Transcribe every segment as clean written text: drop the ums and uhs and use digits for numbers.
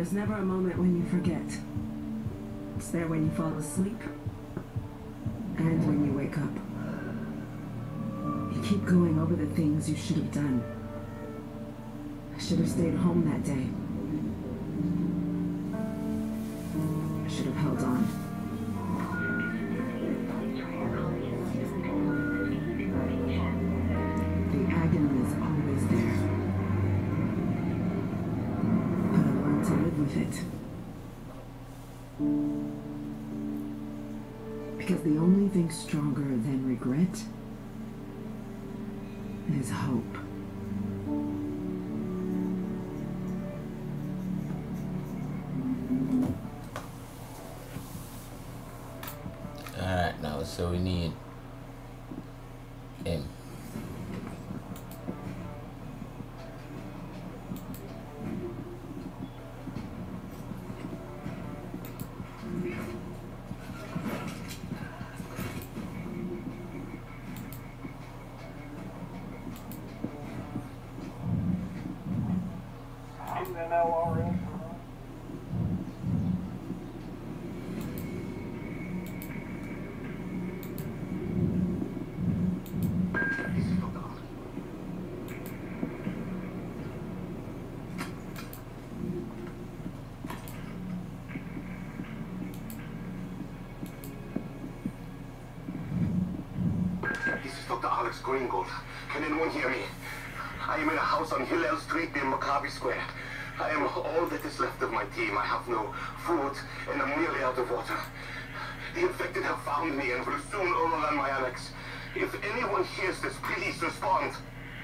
There's never a moment when you forget. It's there when you fall asleep and when you wake up. You keep going over the things you should have done. I should have stayed home that day. I should have held on. The agony is always there. But I learned to live with it. Because the only thing stronger than regret is hope. Alright, now, so we need him. Greengold. Can anyone hear me? I am in a house on Hillel Street near Maccabi Square. I am all that is left of my team. I have no food and I'm nearly out of water. The infected have found me and will soon overrun my annex. If anyone hears this, please respond.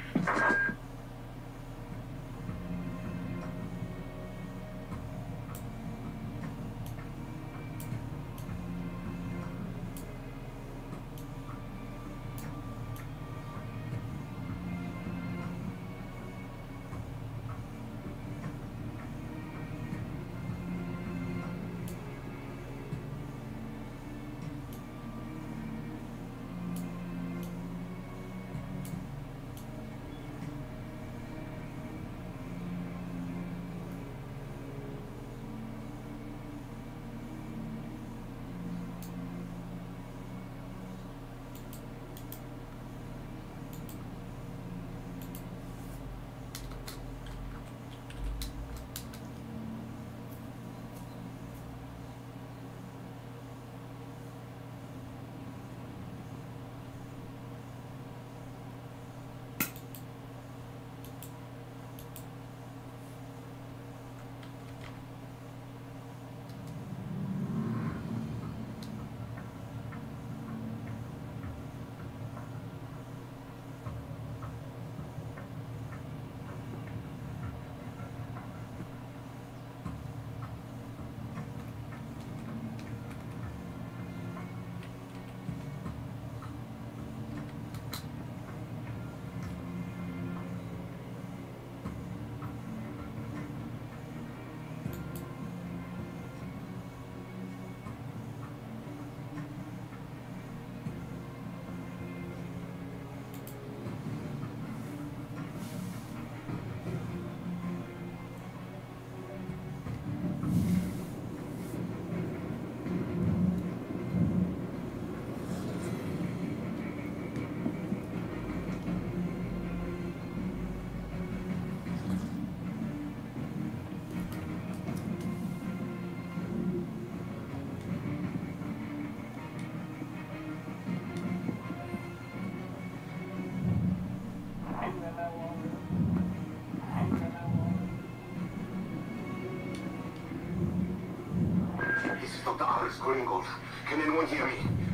Greengold. Can anyone hear me?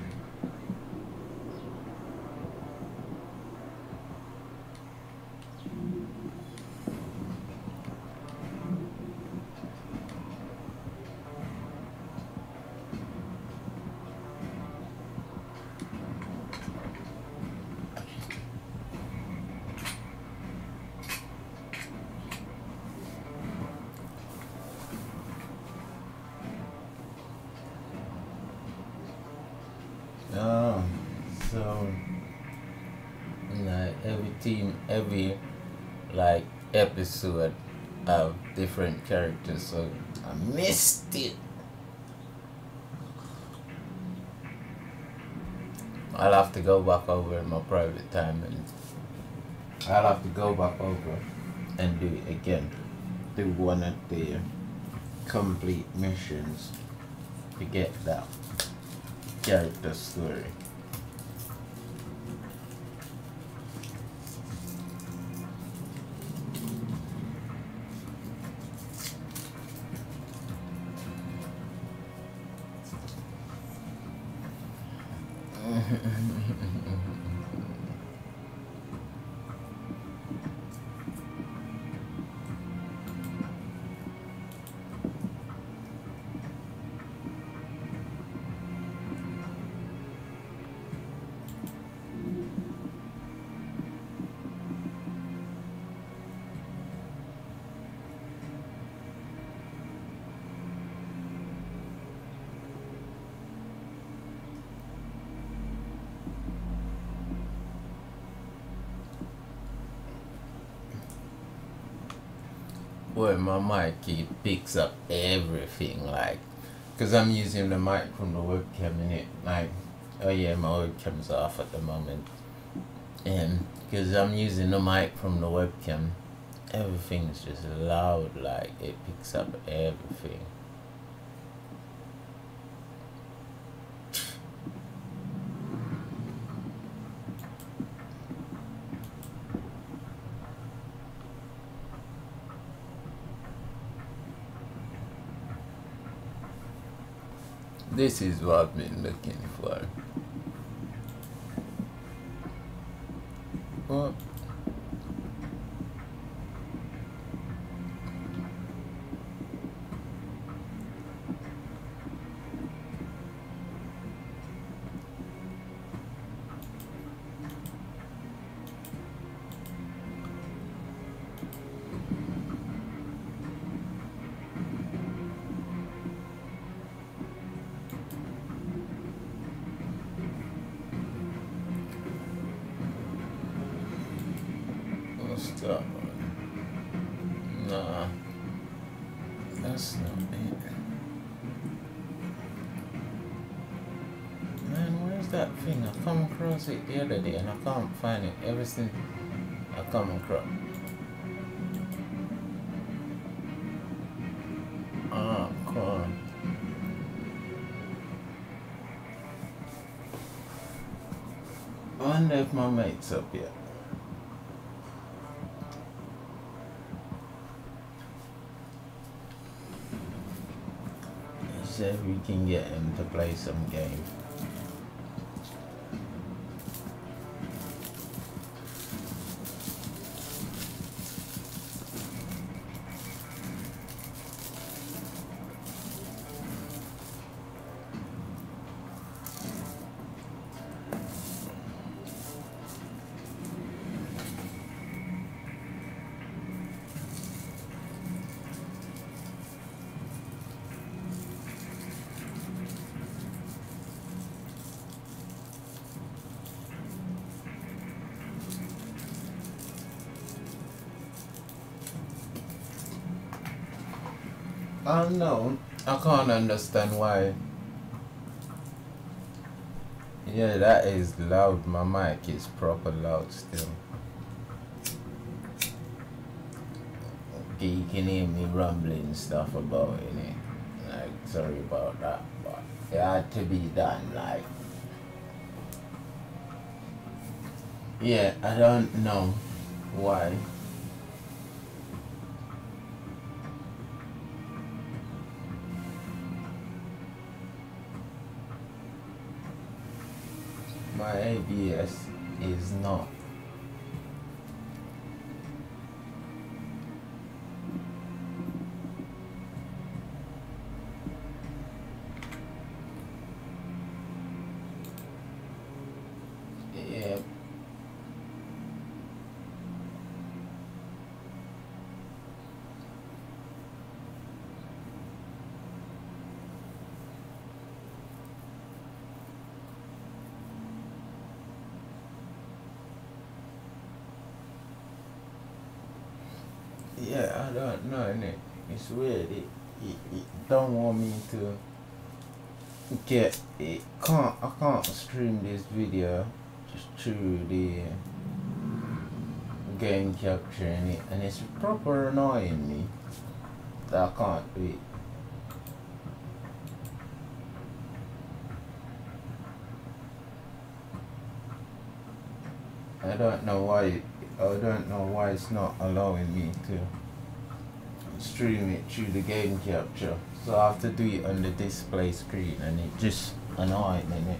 So like every team, every like episode of different characters, so I missed it. I'll have to go back over in my private time, and I'll have to go back over and do it again. Do one of the complete missions to get that character story. Where my mic, it picks up everything, like, because I'm using the mic from the webcam in it, like, oh yeah, my webcam's off at the moment, and because I'm using the mic from the webcam, everything's just loud, like, it picks up everything. This is what I've been looking for. What? What's that one? Nah, that's not it. Man, where's that thing? I come across it the other day and I can't find it ever since I come across. Ah, come on. I wonder if my mate's up yet. See if we can get him to play some game. I don't know. I can't understand why. Yeah, that is loud. My mic is proper loud still. Okay, you can hear me rumbling stuff about it. Like, sorry about that, but it had to be done. Like, yeah, I don't know why. My ABS is not. Yeah. don't know, innit? It's weird. It don't want me to get it. I can't stream this video just through the game capturing it, and it's proper annoying me that I can't do it. I don't know why it's not allowing me to stream it through the game capture. So I have to do it on the display screen, and it just annoying, innit?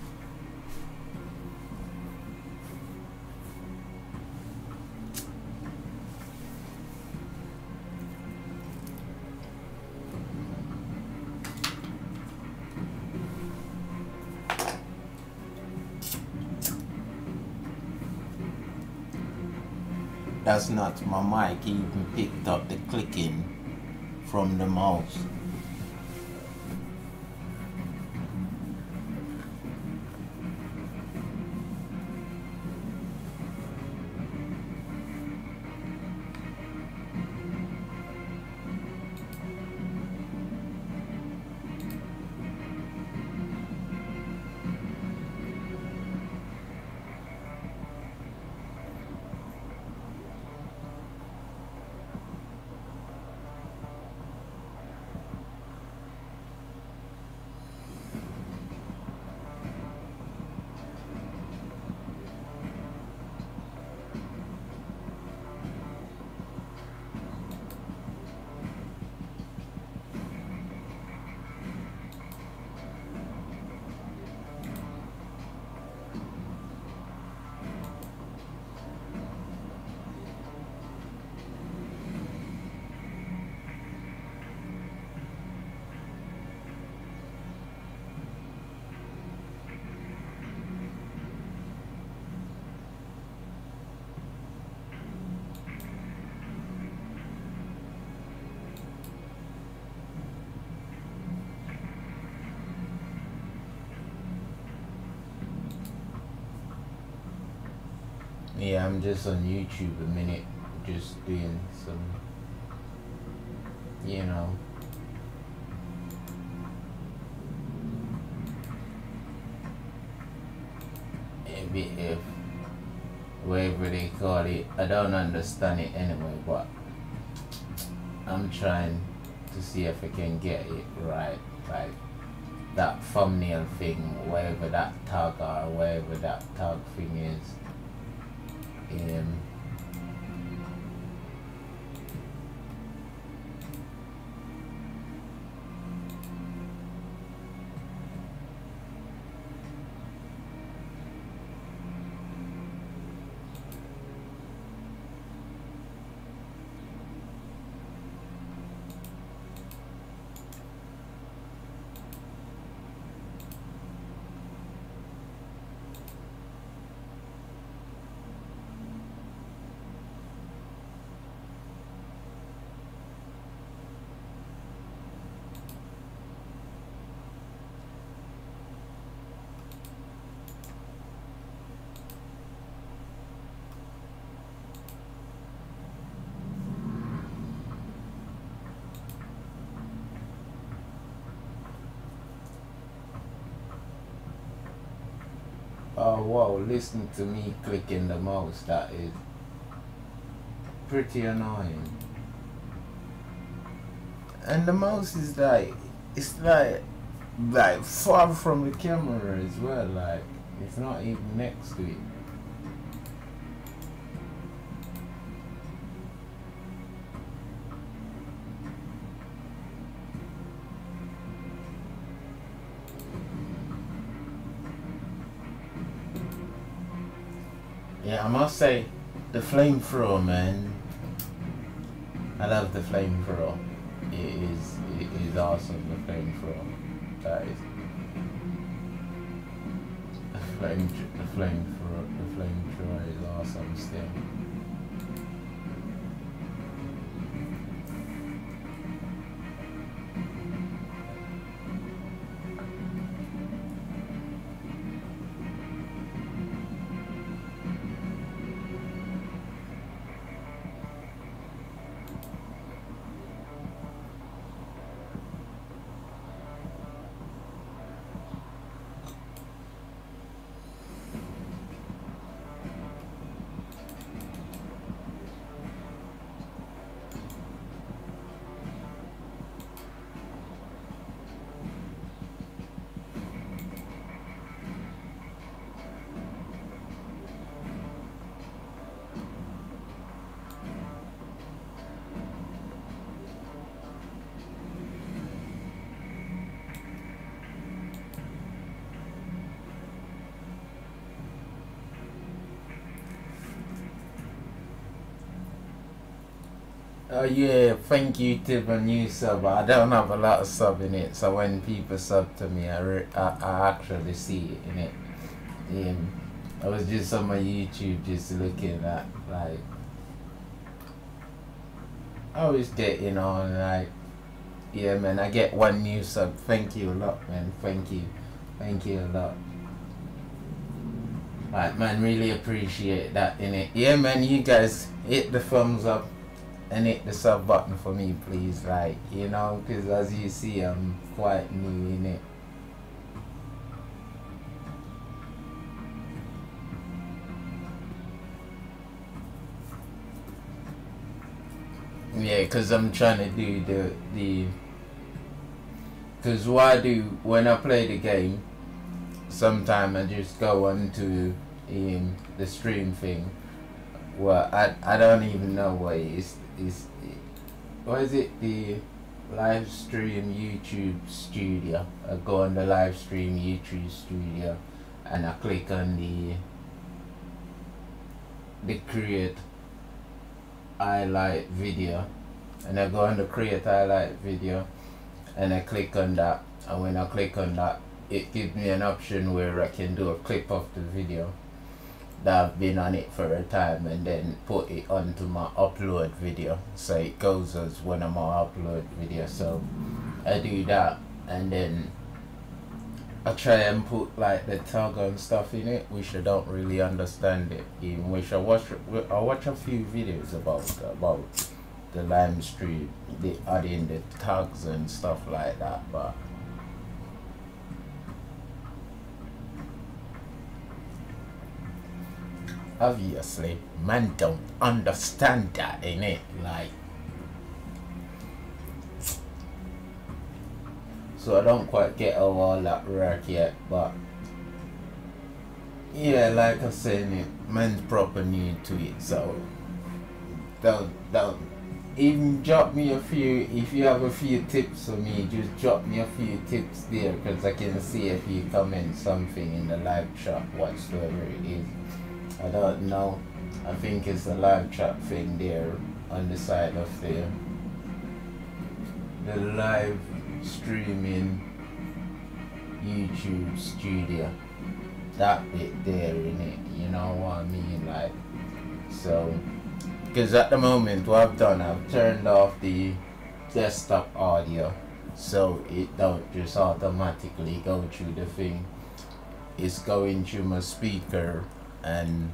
That's not my mic, he even picked up the clicking from the mouse. Yeah, I'm just on YouTube a minute, just doing some, you know, a bit of whatever they call it. I don't understand it anyway, but I'm trying to see if I can get it right, like that thumbnail thing, whatever that tag or whatever that tag thing is. Oh wow, listen to me clicking the mouse, that is pretty annoying. And the mouse is like, it's like far from the camera as well, like it's not even next to it. Yeah, I must say, the flamethrower, man. I love the flamethrower. It is awesome, the flamethrower. That is the flamethrower is awesome still. Oh yeah, thank you to my new sub. I don't have a lot of sub in it, so when people sub to me, I actually see it in it. I was just on my YouTube just looking at like I was getting on like yeah man, I get one new sub. Thank you a lot, man. Thank you a lot. Like man, really appreciate that in it. Yeah man, you guys hit the thumbs up and hit the sub button for me please, like you know, because as you see I'm quite new in it. Yeah, because I'm trying to do the because what I do when I play the game, sometimes I just go onto the stream thing. Well, I don't even know what it is. What is it? The live stream YouTube studio. I go on the live stream YouTube studio, and I click on the create highlight video, and I go on the create highlight video, and I click on that. And when I click on that, it gives me an option where I can do a clip of the video that I've been on it for a time and then put it onto my upload video, so it goes as one of my upload videos. So I do that, and then I try and put like the tag and stuff in it, which I don't really understand it, in which I watch a few videos about the live stream, the adding the tags and stuff like that, but obviously man don't understand that in it, like so I don't quite get how all that work yet, but yeah, like I said, man's proper new to it, so don't even drop me a few, if you have a few tips for me, just drop me a few tips there, because I can see if you comment something in the live chat whatsoever it is. I don't know, I think it's a live chat thing there on the side of the live streaming YouTube studio, that bit there in it, you know what I mean, like, so because at the moment what I've done, I've turned off the desktop audio, so it don't just automatically go through the thing, it's going through my speaker, and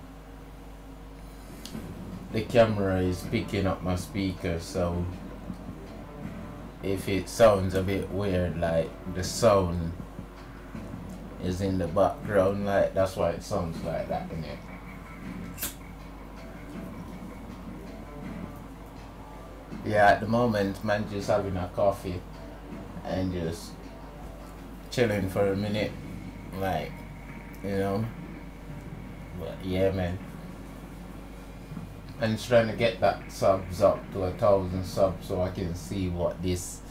the camera is picking up my speaker, so if it sounds a bit weird, like the sound is in the background, like that's why it sounds like that in it. Yeah, at the moment man just having a coffee and just chilling for a minute, like, you know. But yeah man, and trying to get that subs up to 1,000 subs so I can see what this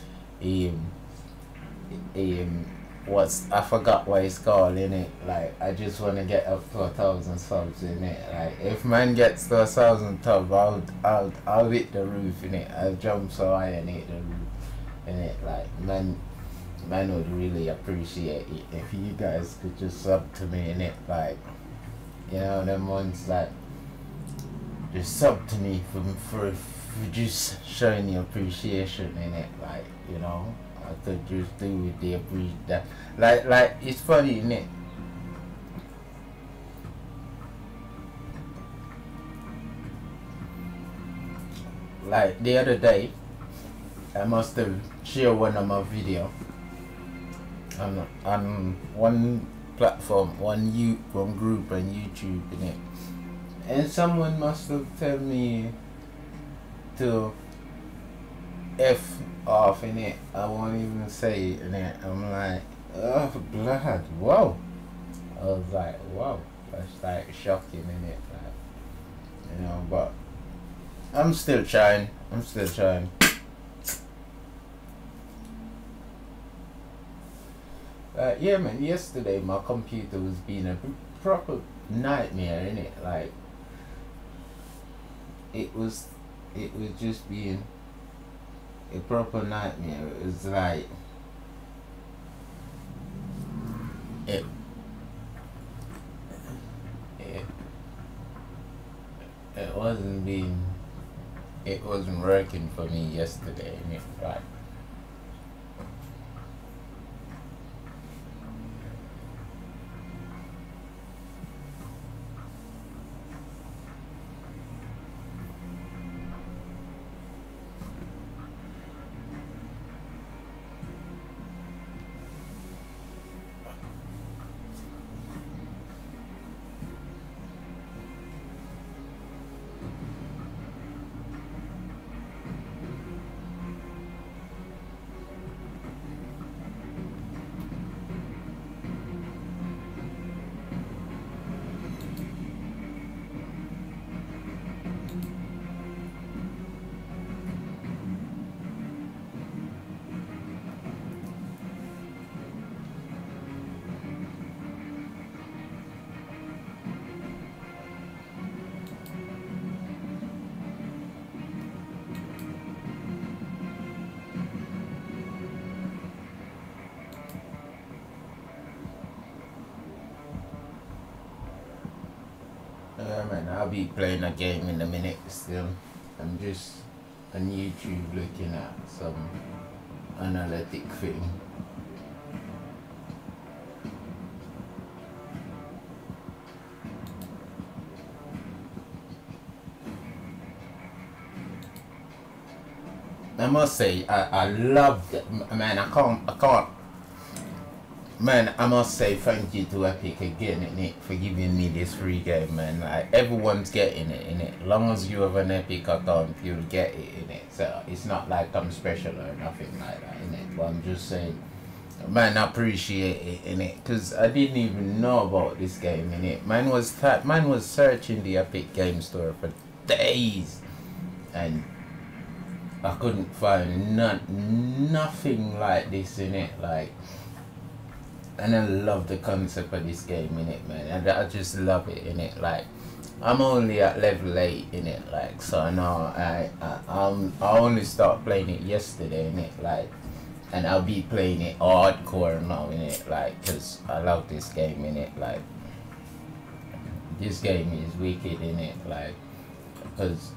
what's, I forgot what it's called in it, like I just want to get up to 1,000 subs in it, like if man gets to 1,000 subs, I'll hit the roof in it, I'll jump so high and hit the roof in it, like man would really appreciate it if you guys could just sub to me in it, like, you know, them ones like just sub to me for just showing your appreciation in it, like, you know, I could just do with the that, like it's funny, isn't it? Like the other day, I must have shared one of my video on one platform, one group on YouTube in it, and someone must have told me to F off in it. I won't even say it in it. I'm like, oh blood, whoa. I was like, whoa, that's like shocking in it, like, you know, but I'm still trying. Yeah man, yesterday my computer was being a proper nightmare in it, like it was just being a proper nightmare. It was like it it it wasn't working for me yesterday, and it like man, I'll be playing a game in a minute still. I'm just on YouTube looking at some analytic thing. I must say, I loved it, man. I can't. Man, I must say thank you to Epic again, innit, for giving me this free game, man. Like, everyone's getting it, innit. As long as you have an Epic account, you'll get it, innit. So it's not like I'm special or nothing like that, innit. But I'm just saying, man, I appreciate it, innit. Because I didn't even know about this game, innit. Man was searching the Epic Game Store for days, and I couldn't find nothing like this, innit. Like, and I love the concept of this game, innit, man. And I just love it, innit. Like, I'm only at level 8, innit. Like, so now I only started playing it yesterday, innit. Like, and I'll be playing it hardcore now, innit. Like, cause I love this game, innit. Like, this game is wicked, innit. Like, cause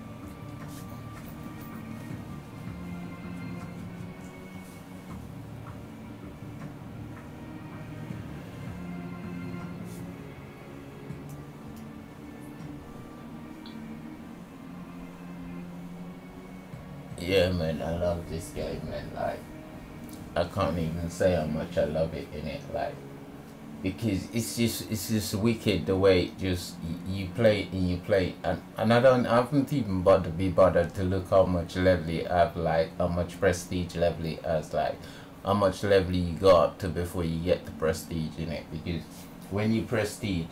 yeah, man, I love this game, man. Like, I can't even say how much I love it, innit. Like, because it's just wicked the way it just you play it and you play it, and I haven't even bothered to look how much level it have, like how much prestige level it has, like how much level you go up to before you get the prestige in it. Because when you prestige,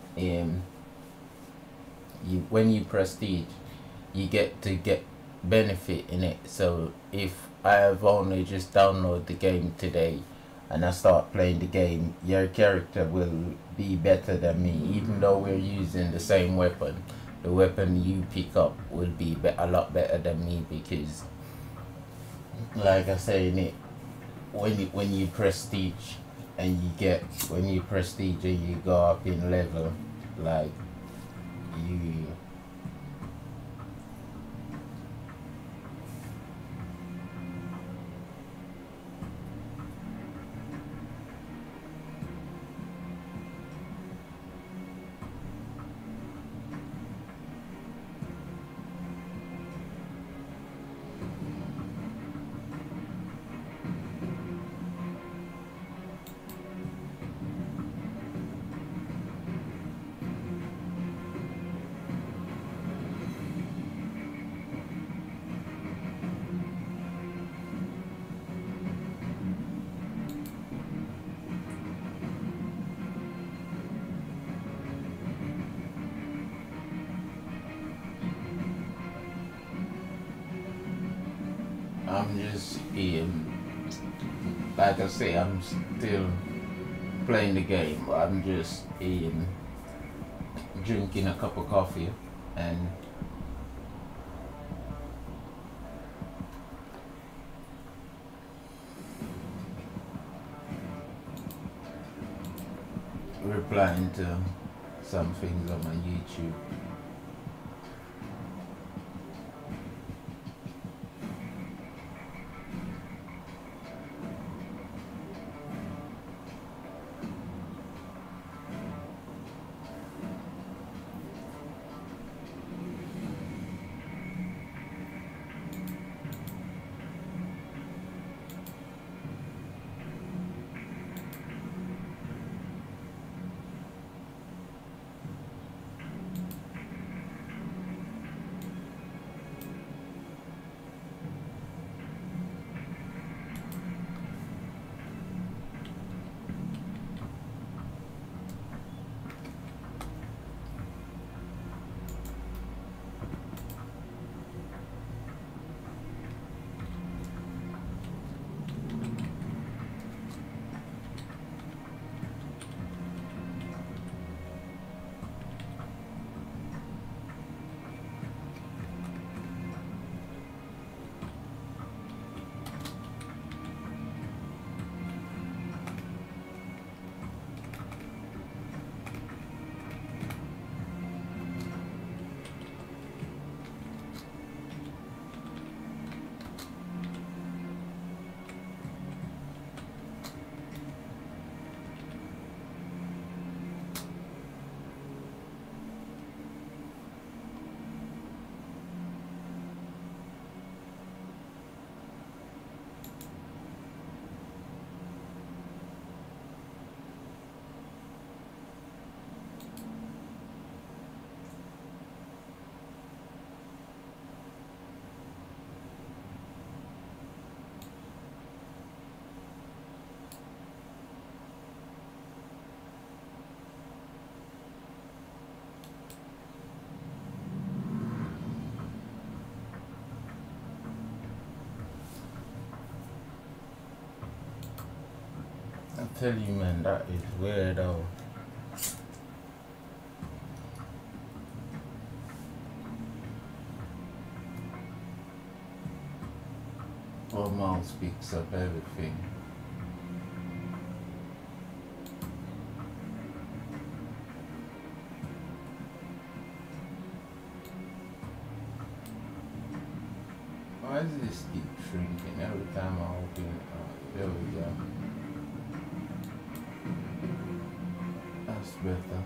you get to get benefit in it. So if I have only just downloaded the game today and I start playing the game, your character will be better than me, even though we're using the same weapon. The weapon you pick up will be a lot better than me, because like I say in it, when you prestige and you go up in level, like you I'm just like I say, I'm still playing the game. I'm just drinking a cup of coffee and replying to some things on my YouTube. I tell you, man, that is weird though. Our mouth speaks up everything. Why does this keep shrinking every time I open it? Oh, there we go. That's better.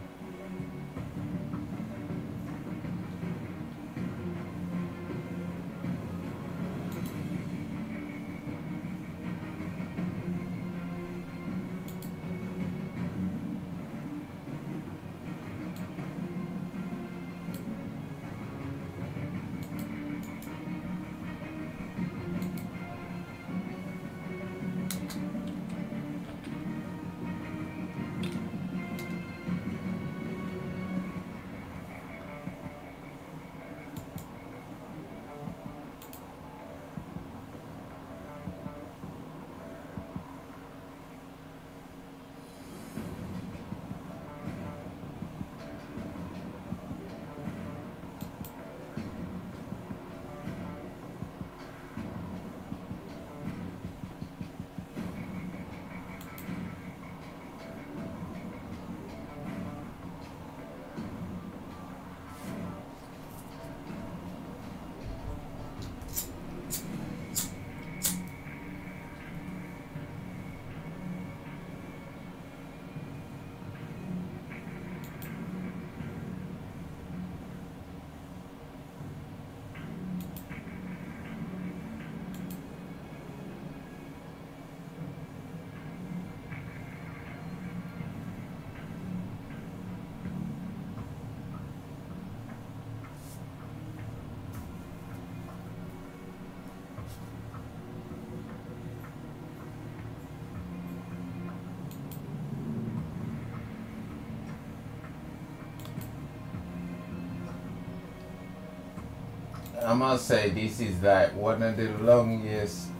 I must say this is like one of the longest,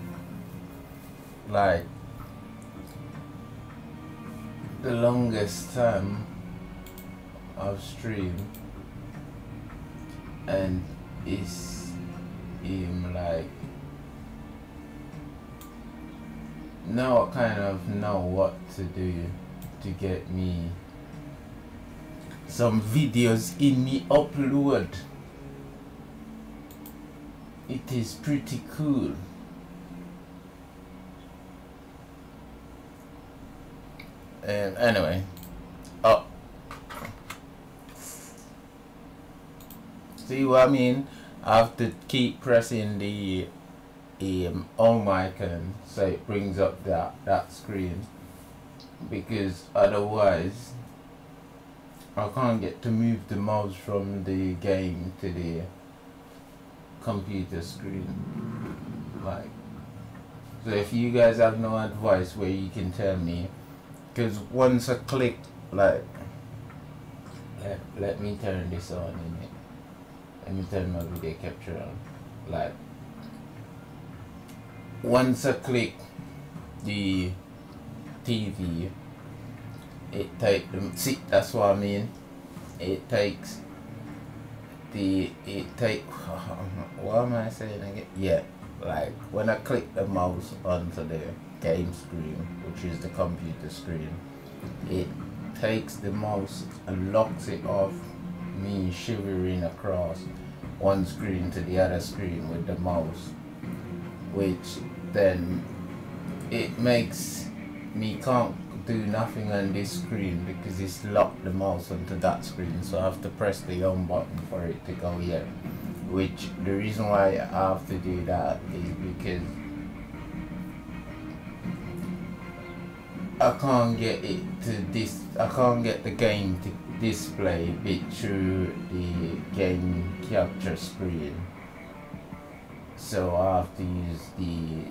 like the longest time I've streamed, and it's like now I kind of know what to do to get me some videos in the upload. It is pretty cool. And anyway, see what I mean? I have to keep pressing the home icon so it brings up that screen, because otherwise I can't get to move the mouse from the game to the computer screen. Like, so if you guys have no advice where you can tell me, because once I click, like, let me turn this on in it. Let me turn my video capture on. Like, once I click the TV, it takes them. See, that's what I mean. It takes what am I saying again? Yeah, like when I click the mouse onto the game screen, which is the computer screen, it takes the mouse and locks it off, me shivering across one screen to the other screen with the mouse, which then it makes me can't do nothing on this screen because it's locked the mouse onto that screen, so I have to press the home button for it to go here. Which the reason why I have to do that is because I can't get it to I can't get the game to display it through the game capture screen, so I have to use the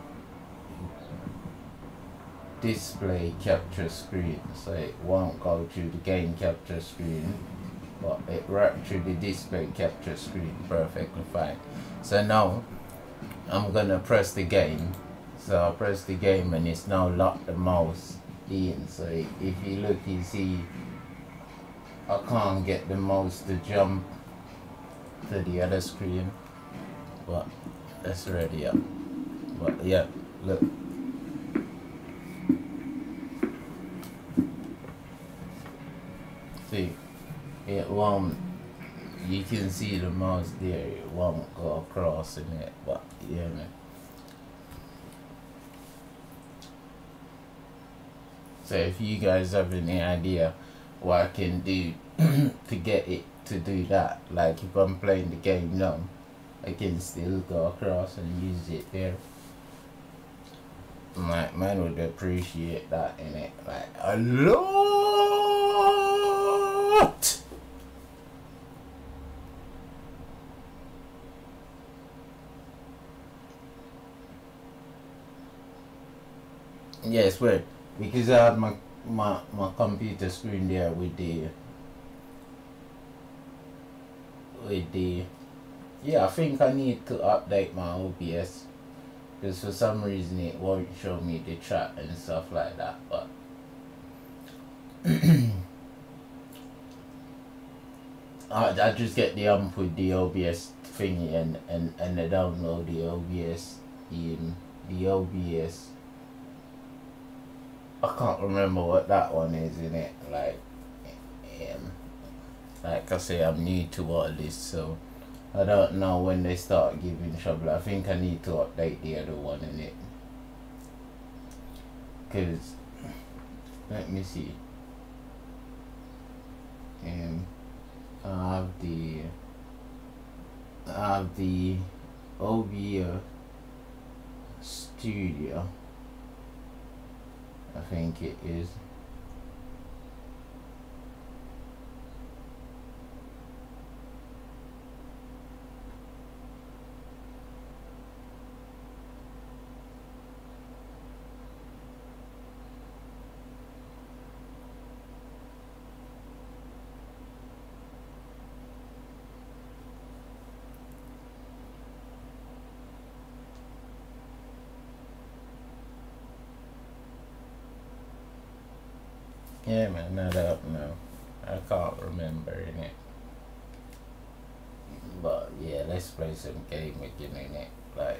display capture screen, so it won't go through the game capture screen, but it right through the display capture screen perfectly fine. So now I'm gonna press the game. So I press the game and it's now locked the mouse in. So if you look, you see I can't get the mouse to jump to the other screen, but that's already up. But yeah, look. See, it won't, you can see the mouse there, it won't go across in it, but yeah, man. So if you guys have any idea what I can do to get it to do that, like if I'm playing the game now, I can still go across and use it there. Like, man would appreciate that in it, like a lot. Yeah, it's weird because I have my computer screen there with the yeah, I think I need to update my OBS because for some reason it won't show me the chat and stuff like that, but I just get the with the OBS thingy and I download the OBS the OBS. I can't remember what that one is in it. Like I say, I'm new to all this, so I don't know when they start giving trouble. I think I need to update the other one in it. Cause let me see. I have the OBS Studio. I think it is. Yeah, man, I don't know. I can't remember in it. But yeah, let's play some game again in it. Like,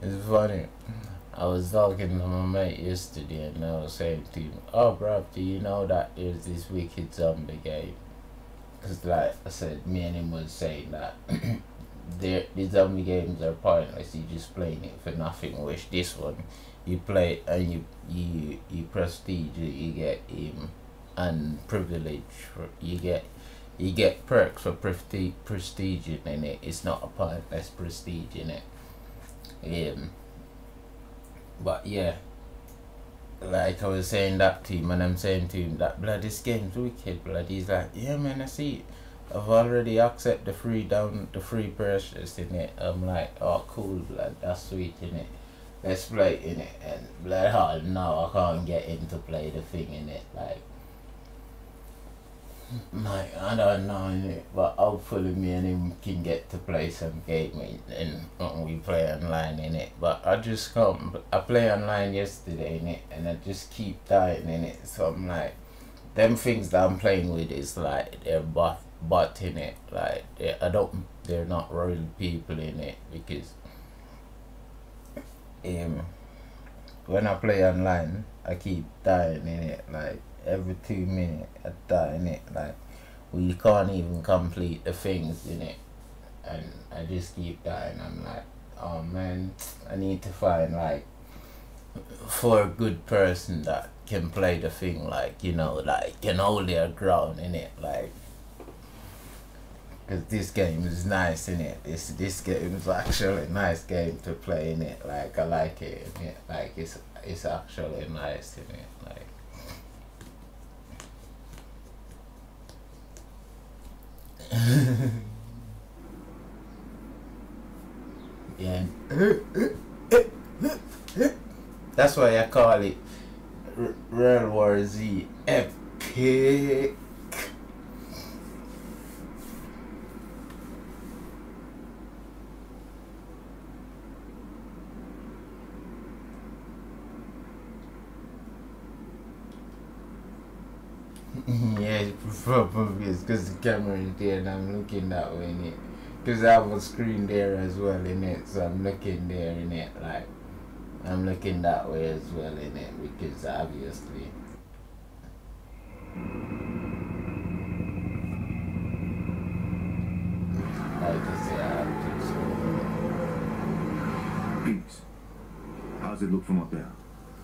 It's funny. I was talking to my mate yesterday and I was saying to him, oh bro, do you know that there's this wicked zombie game? Because like I said, me and him was saying that the zombie games are pointless, you just playing it for nothing, which this one, you play and you prestige it, you get and privilege, you get perks for prestige in it. It's not a pointless prestige in it. But yeah, like I was saying that to him, and I'm saying to him that blood, this game's wicked, blood. He's like, yeah man, I see it. I've already accepted the free purchase in it. I'm like, oh cool, blood, that's sweet in it. Let's play it in it, and blood, oh no, I can't get in to play the thing in it, like I don't know in it, but hopefully me and him can get to play some game and we play online in it. But I play online yesterday in it, and I just keep dying in it. So I'm like, them things that I'm playing with is like they're bot in it. Like they're not real people in it, because when I play online, I keep dying in it. Like every 2 minutes I die in it. Like we can't even complete the things in it, and I just keep dying. I'm like, oh man, I need to find like for a good person that can play the thing, like, you know, like can hold their ground in it, like, because this game is nice in it. This game is actually a nice game to play in it. Like I like it in it. Like it's actually nice in it. Like yeah. That's why I call it World War Z epic. Yeah, probably it's because the camera is there and I'm looking that way in it. Because I have a screen there as well in it, so I'm looking there in it, like I'm looking that way as well in it, because obviously like I say, I have to. So. Peace. How's it look from up there?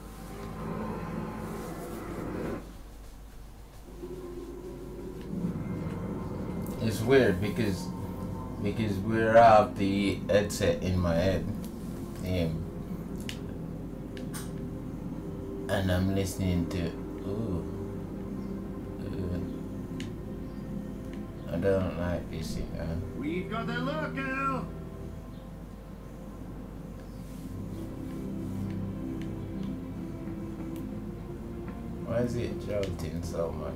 It's weird because we have the headset in my head, and I'm listening to I don't like this, you know. We've got the lookout. Why is it jolting so much?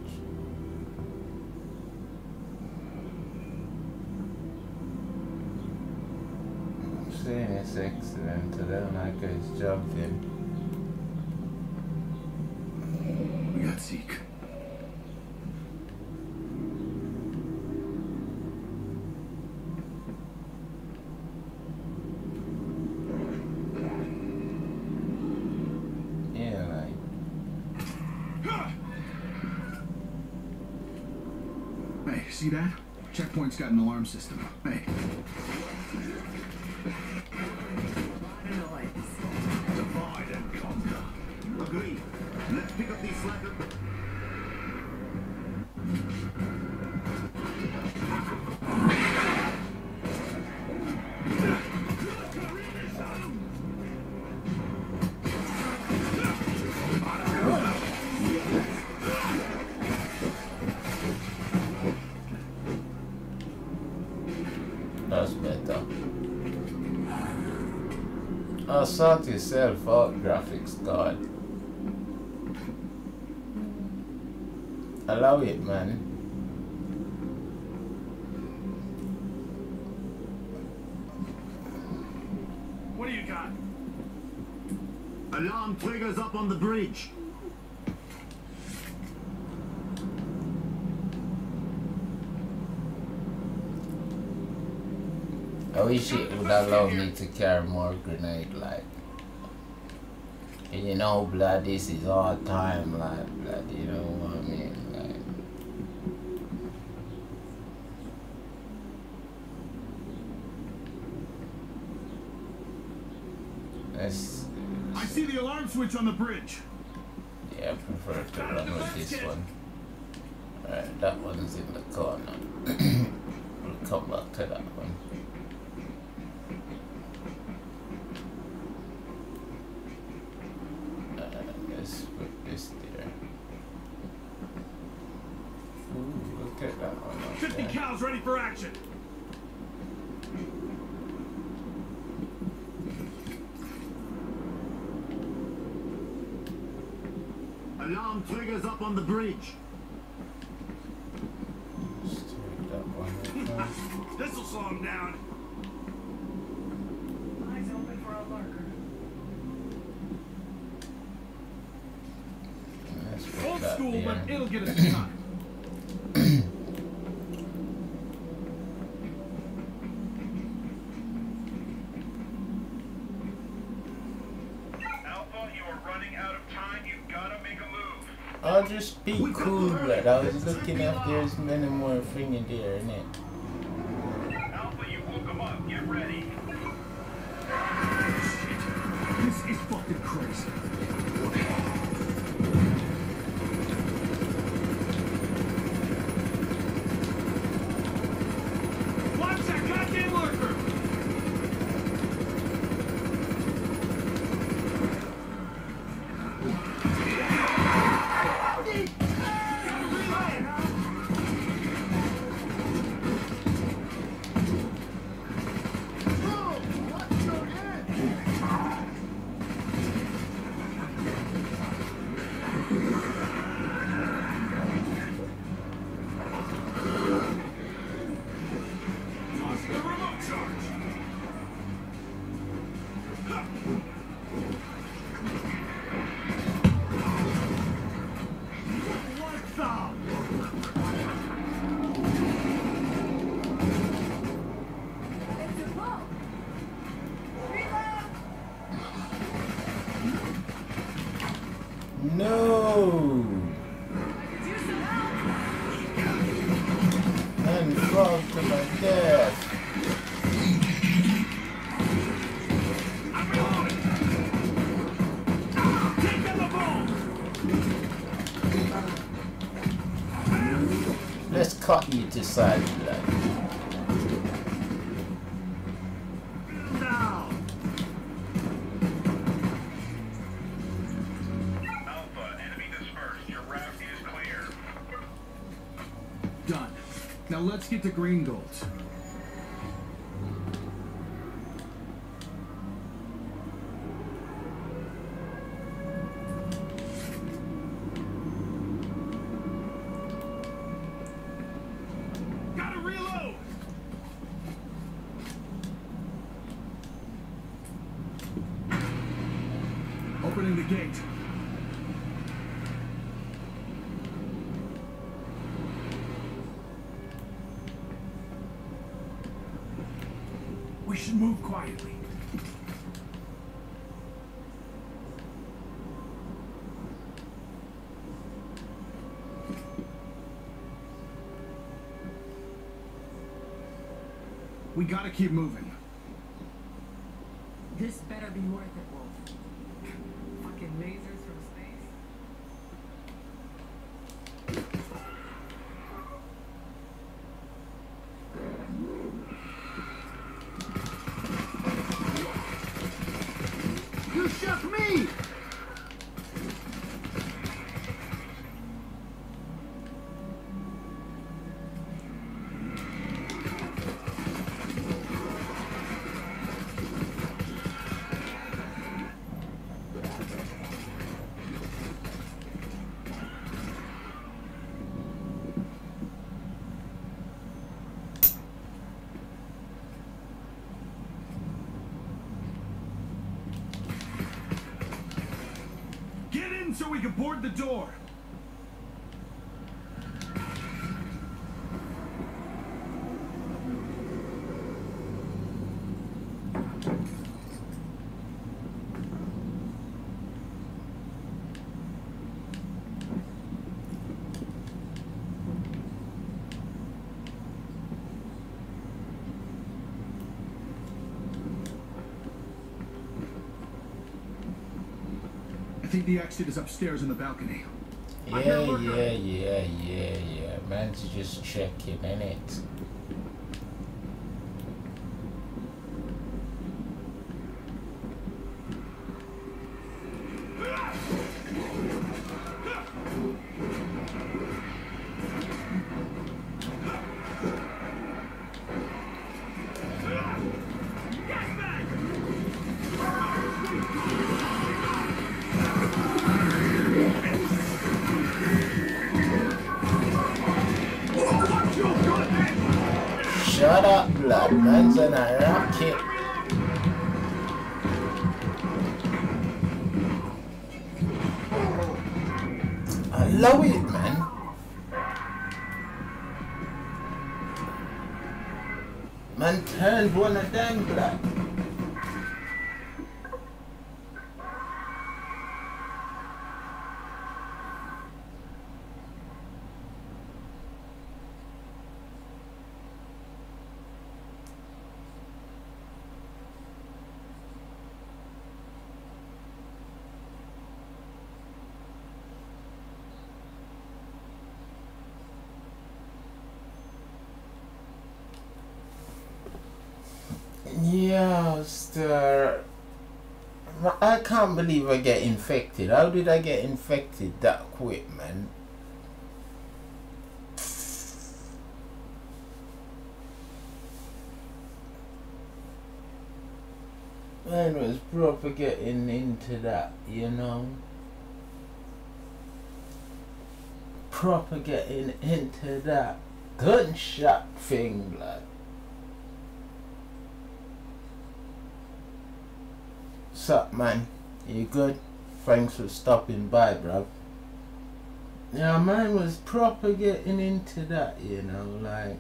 Saying it's excellent, I don't like how it's jumping. We got Zeke. Yeah, like. Hey, see that? Checkpoint's got an alarm system. Hey. Divide and conquer. Agreed. Let's pick up these slackers. That's better. Oh, sort yourself out, graphics card. Allow it, man. What do you got? Alarm triggers up on the bridge. I wish it would allow me to carry more grenade, like. And you know, blood, this is all time, like, blood, you know what I mean? Like. I see the alarm switch on the bridge. Yeah, I prefer to run with this one. Alright, that one's in the corner. We'll come back to that one. Let's put this there. Ooh, look at that one. 50 cows ready for action. Alarm triggers up on the bridge. Let's take that one. This'll slow him down. Eyes open for a lurker. Let's put Old that school, there. but it'll get us time. Alpha, you are running out of time. You've got to make a move. I'll just be cool, but I was looking if there's many more thingy there, innit? Alpha, you woke him up. Get ready. This is fucking crazy. Watch that goddamn lurker! Toss the remote charge! What's up? No! And fall to my death. I'm reloading! Take down the ball! Let's cut you to size, blood. Now! Alpha, enemy dispersed. Your route is clear. Done. Now let's get to Green Gold. Gotta reload! Opening the gate. We should move quietly. We gotta keep moving. This better be worth it, Wolf. Fucking lasers from space. You shook me! Get in so we can board the door. think the exit is upstairs in the balcony. Yeah. Man's just checking, innit? Shut up, blood. Man's in a rocket. I love it, man. Man turned one of them, blood. Yeah, sir. I can't believe I get infected. How did I get infected that quick, man? Man was proper getting into that, you know? Proper getting into that gunshot thing, like. Sup, man? You good? Thanks for stopping by, bro. Yeah, man was proper getting into that, you know, like.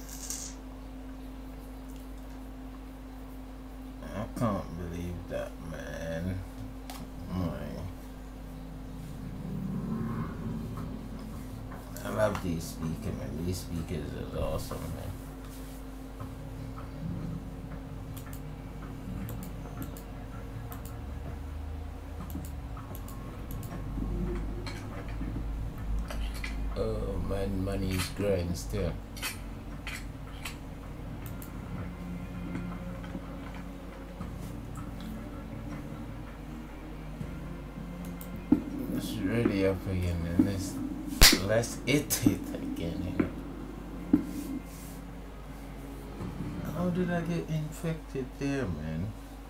I can't believe that, man. I love these speakers, man. These speakers are awesome, man. Oh man, money is growing still. It's really up again, and let's hit it again. You know? How did I get infected there, man?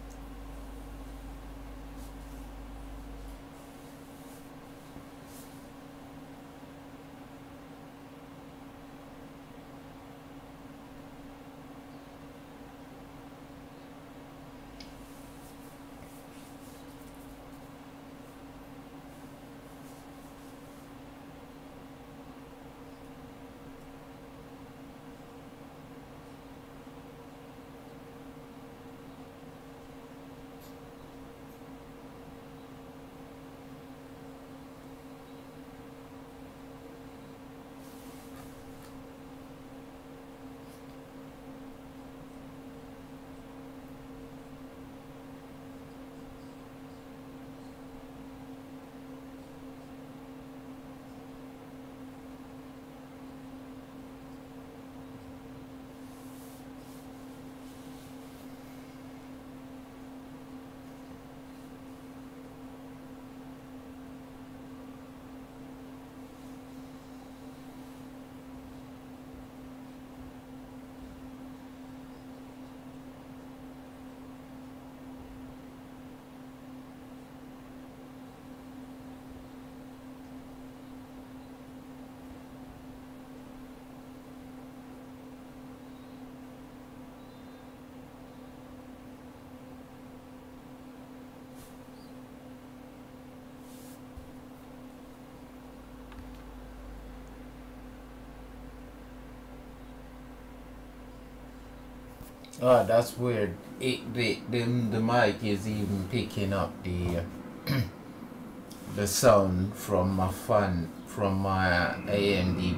Oh, that's weird. The mic is even picking up the the sound from my fan, from my AMD,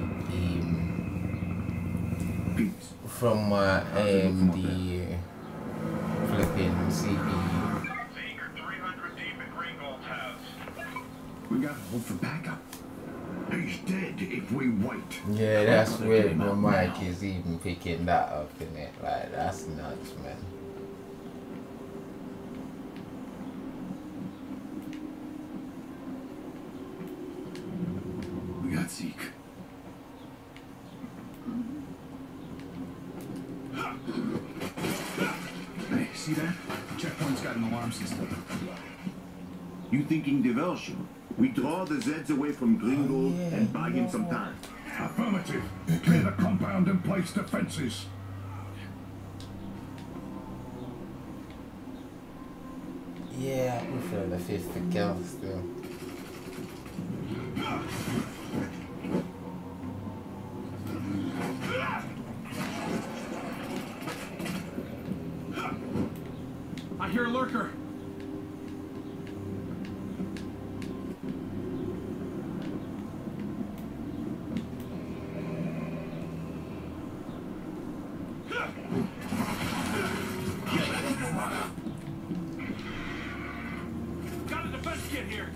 from my AMD flipping CPU. Seeger 300 deep at Greengold's house. We gotta hope for backup. He's dead if we wait. Yeah, that's weird. No Mike is even picking that up in it. Like, that's nuts, man. We got Zeke. Hey, see that? Checkpoint's got an alarm system. You thinking diversion? We draw the Zeds away from Gringold and buy him some time. Affirmative. Clear the compound and place defenses. Yeah, I prefer the fifth to kill still. I hear a lurker. Got a defense kit here.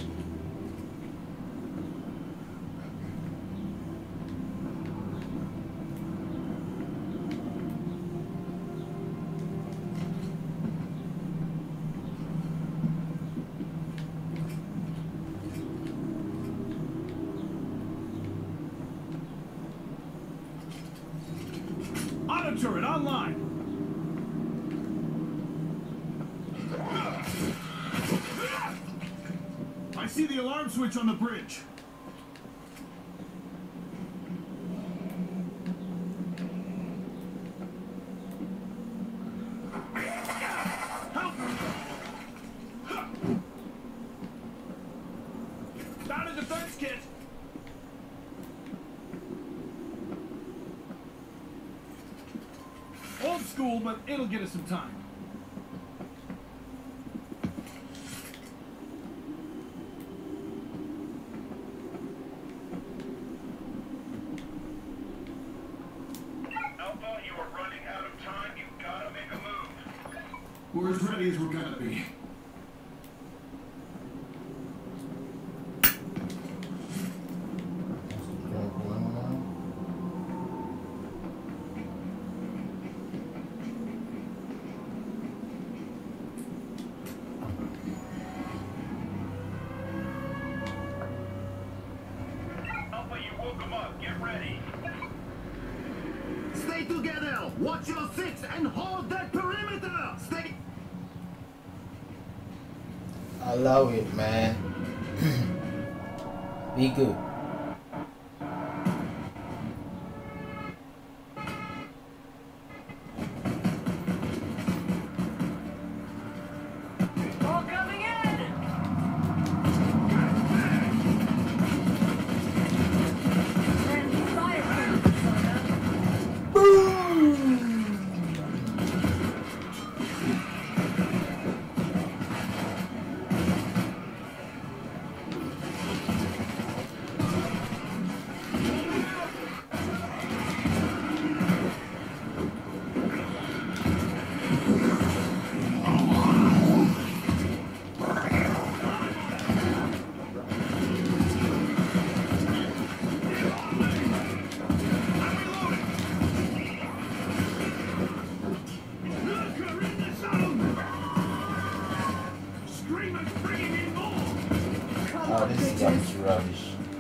Auto turret online. I see the alarm switch on the bridge. Help! Found a defense kit. Old school, but it'll get us some time. Alpha, you are running out of time. You've got to make a move. We're as ready as we're gonna be. Alpha, you woke him up. Get ready. Stay together! Watch your six and hold that perimeter! Stay... I love it, man. Be good. All coming in! Friendly fire, persona. Lurker in the zone! Screamers bringing in more! Come Oh, on, this is bitches. such rubbish.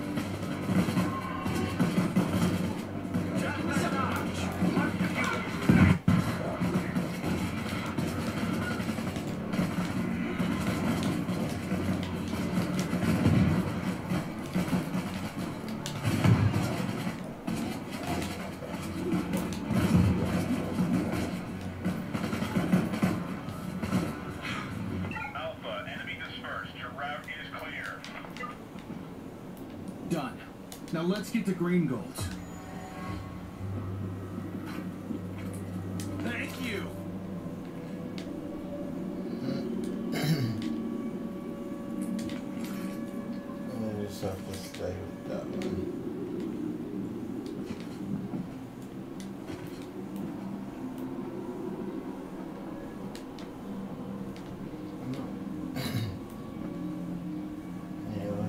Alpha, enemy dispersed. Your route is clear. Done. Now let's get to Gringold. Thank you. I just have to stay with that one.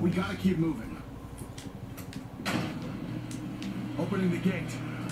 we gotta keep moving. Opening the gate.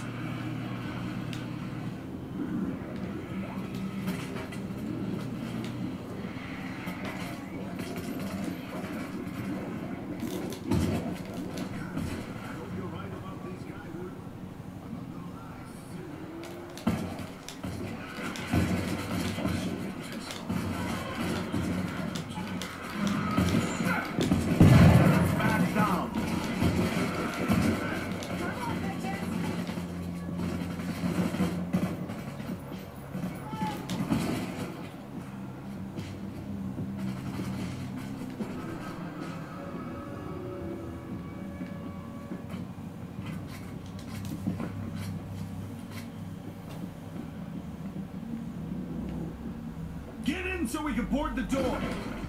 Get in so we can board the door.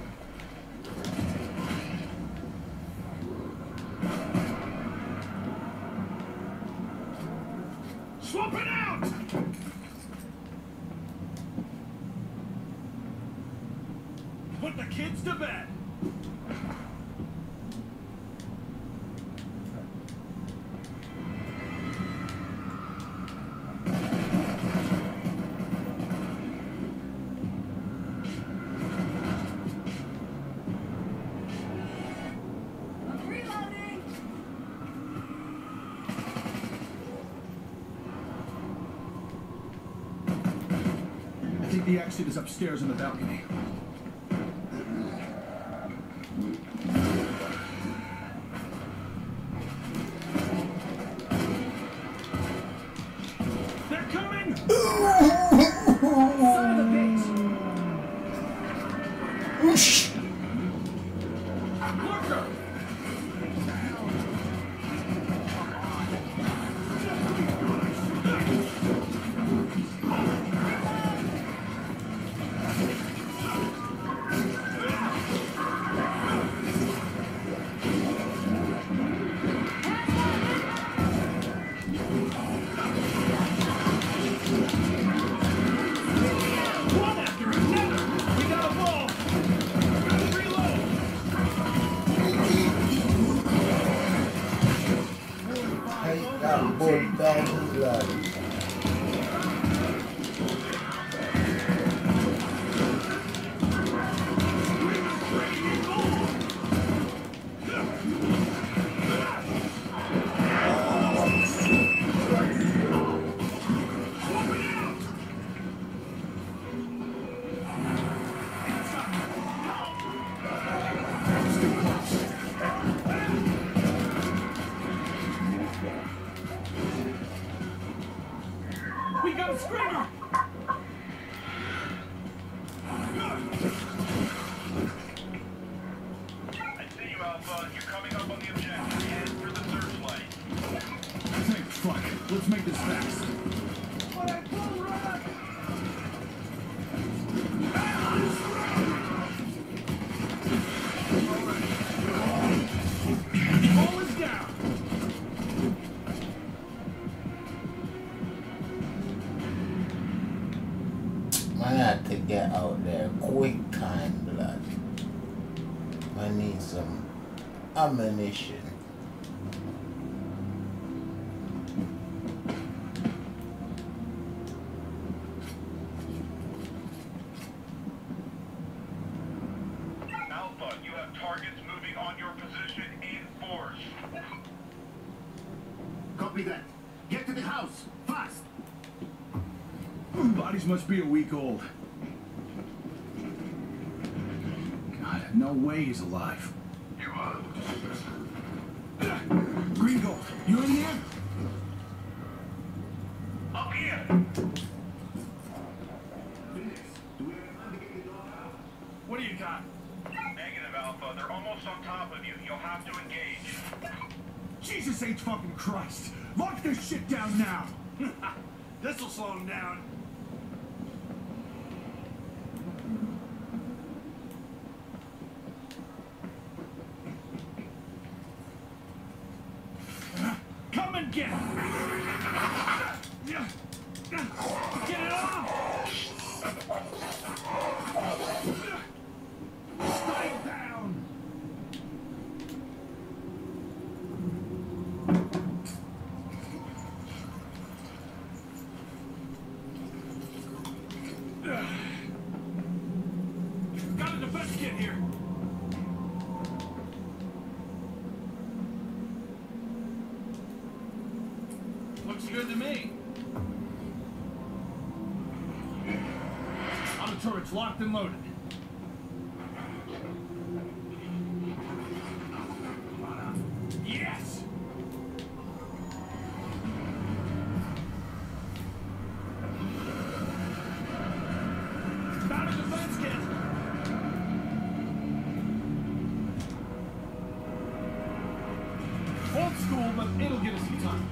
Swap it out! Put the kids to bed. I think the exit is upstairs on the balcony. They're coming! Son of a bitch! Whoosh! Lurker! One after another! We got a ball! Reload! Take that ball down, blood. We got a screamer! I see you, Alpha. You're coming up on the objective. Head for the searchlight. Thank fuck. Let's make this fast. Ball is down! I had to get out there quick time, blood. I need some ammunition. Alpha, you have targets moving on your position in force. Copy that. Get to the house, fast. Bodies must be a week old. God, no way he's alive. You are. Green Gold, you in here? Up here! What do you got? Negative, Alpha. They're almost on top of you. You'll have to engage. Jesus H fucking Christ! Lock this shit down now! This'll slow him down. Come and get it! Get it off! Stay down! defense kit here. Looks good to me. Auto turret's locked and loaded. Yes! Found a defense kit. Old school, but it'll get us some time.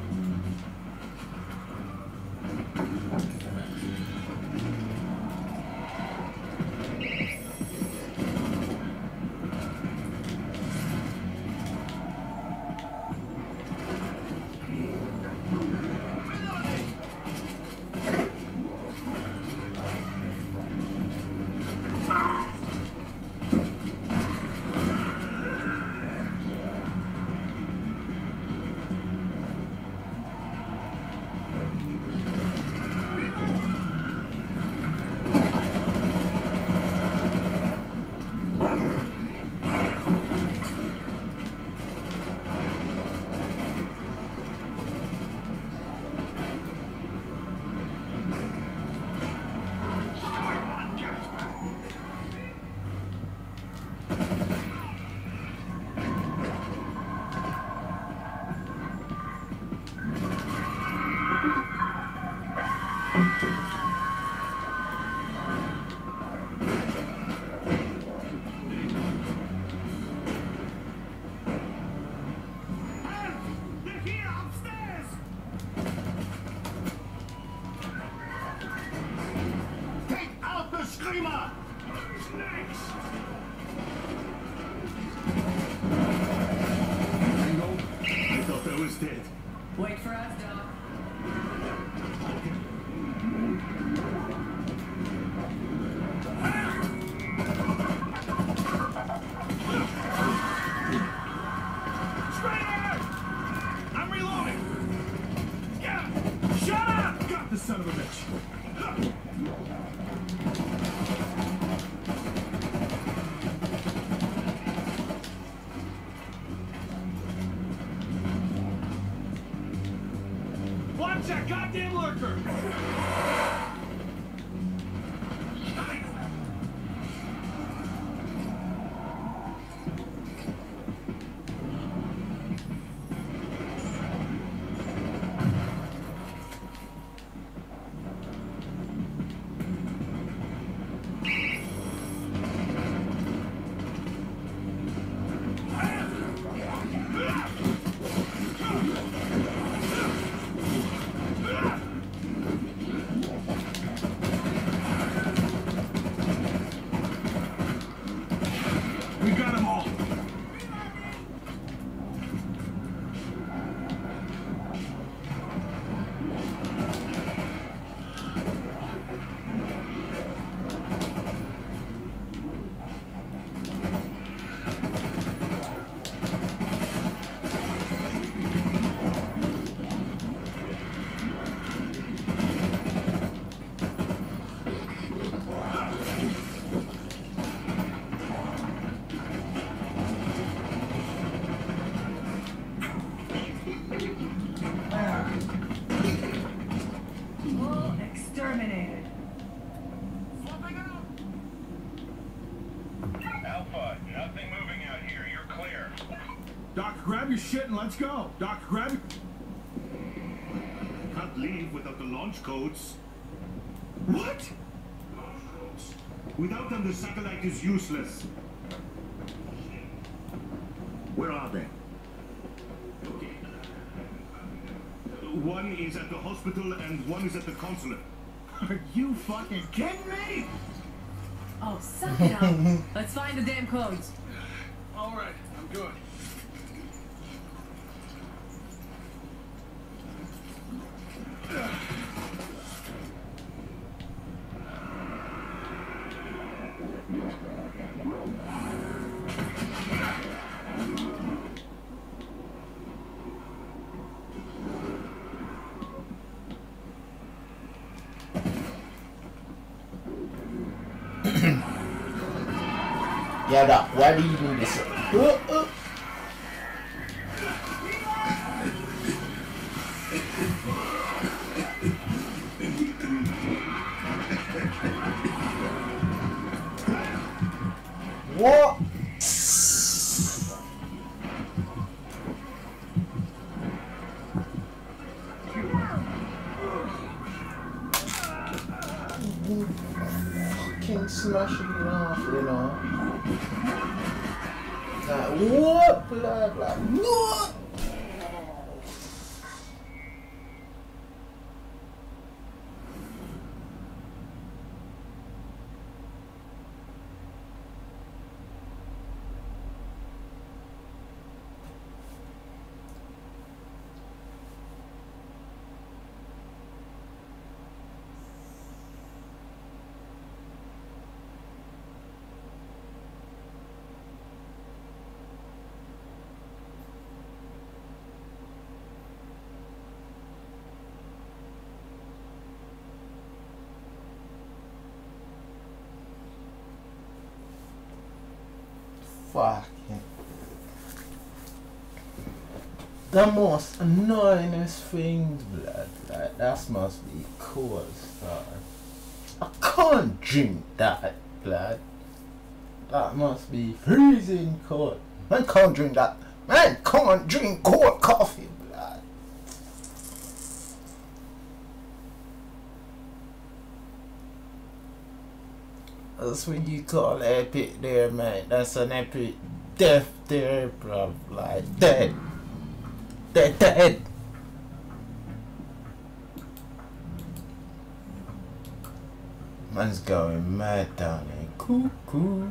They're here upstairs! Take out the screamer! Snakes! Tango, I thought I was dead. Wait for us, Doc. Traitor! I'm reloading! Yeah! Shut up! Got the son of a bitch! Watch that goddamn lurker! We got them all! All exterminated. Alpha, nothing moving out here. You're clear. Doc, grab your shit and let's go. Doc, grab your... Can't leave without the launch codes. What? Without them, the satellite is useless. Where are they? Okay. One is at the hospital and one is at the consulate. Are you fucking kidding me? Oh, suck it up. Let's find the damn codes. All right, I'm good. Yeah, that. Why do you do this? What? Fucking smashing it off, you know. Like, what? Blah, blah, what? Fucking. The most annoyingest things, blood. Like, that must be cool stuff. I can't drink that, blood. That must be freezing cold. Man can't drink that. Man can't drink cold coffee, blood. That's what you call epic there, man. That's an epic death there, bro. Like, dead. Dead. Man's going mad down there. Cuckoo.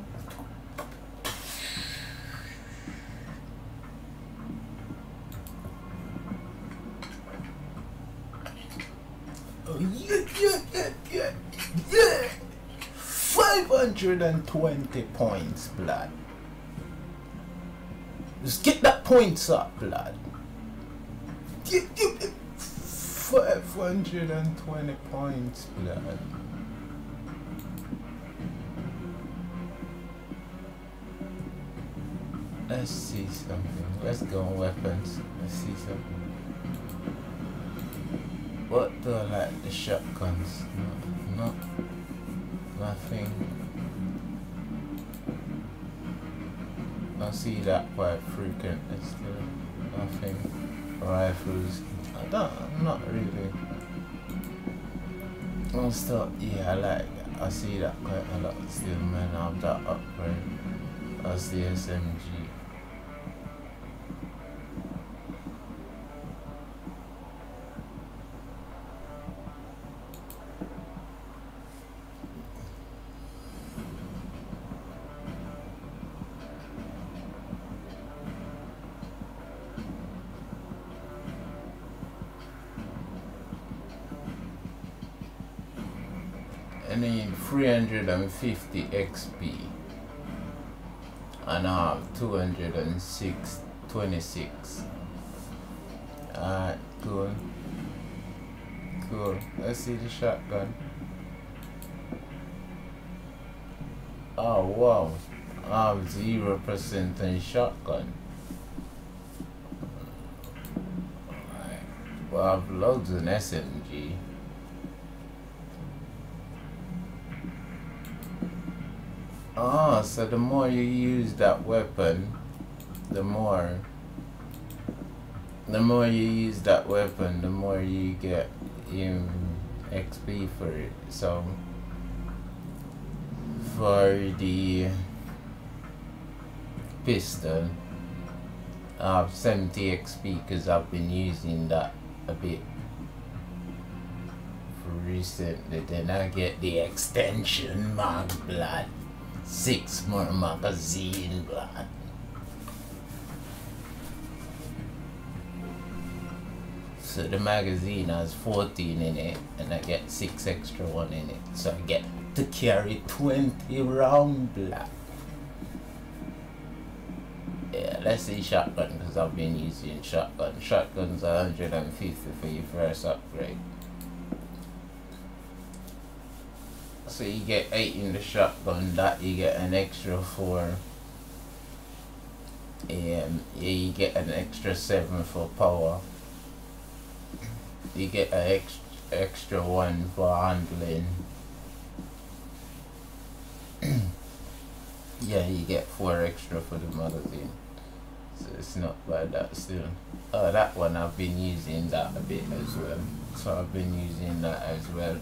Oh, yeah. 520 points, blood. Just get that points up, blood. 520 points, blood. Let's see something. Let's go on weapons. Let's see something. What do I like? The shotguns? No. Nothing. I see that quite frequently still. Nothing. Rifles. I'm not really. I'll stop. Yeah, I like that. I see that quite a lot still, man. I'm that upgrade. As the SMG. I need 350 XP and I have 226. Alright, cool. Let's see the shotgun. Oh wow, I have 0% in shotgun. Well, I have loads in SMG. Ah, so the more you use that weapon, the more you use that weapon, the more you get XP for it. So for the pistol, I have 70 XP because I've been using that a bit recently. Then I get the extension mag, blood. 6 more magazine, blood. So the magazine has 14 in it and I get 6 extra one in it. So I get to carry 20 round, blood. Yeah, let's see shotgun because I've been using shotgun. Shotgun's 150 for your first upgrade. So you get 8 in the shotgun, that you get an extra 4 Yeah, you get an extra 7 for power. You get an extra 1 for handling. Yeah, you get 4 extra for the magazine. So it's not bad that still. That one I've been using that a bit as well. So I've been using that as well.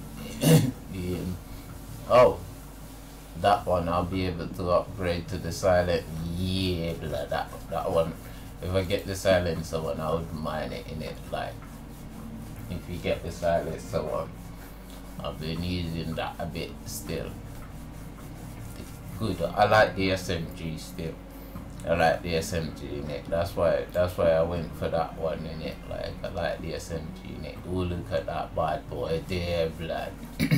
Oh, that one I'll be able to upgrade to the silent. Yeah, that one. If I get the silencer one, I wouldn't mind it in it. Like, if you get the silencer one, I've been using that a bit still. Good. I like the SMG still. I like the SMG in it. That's why I went for that one in it. Like, I like the SMG in it. Oh, look at that bad boy there, blood.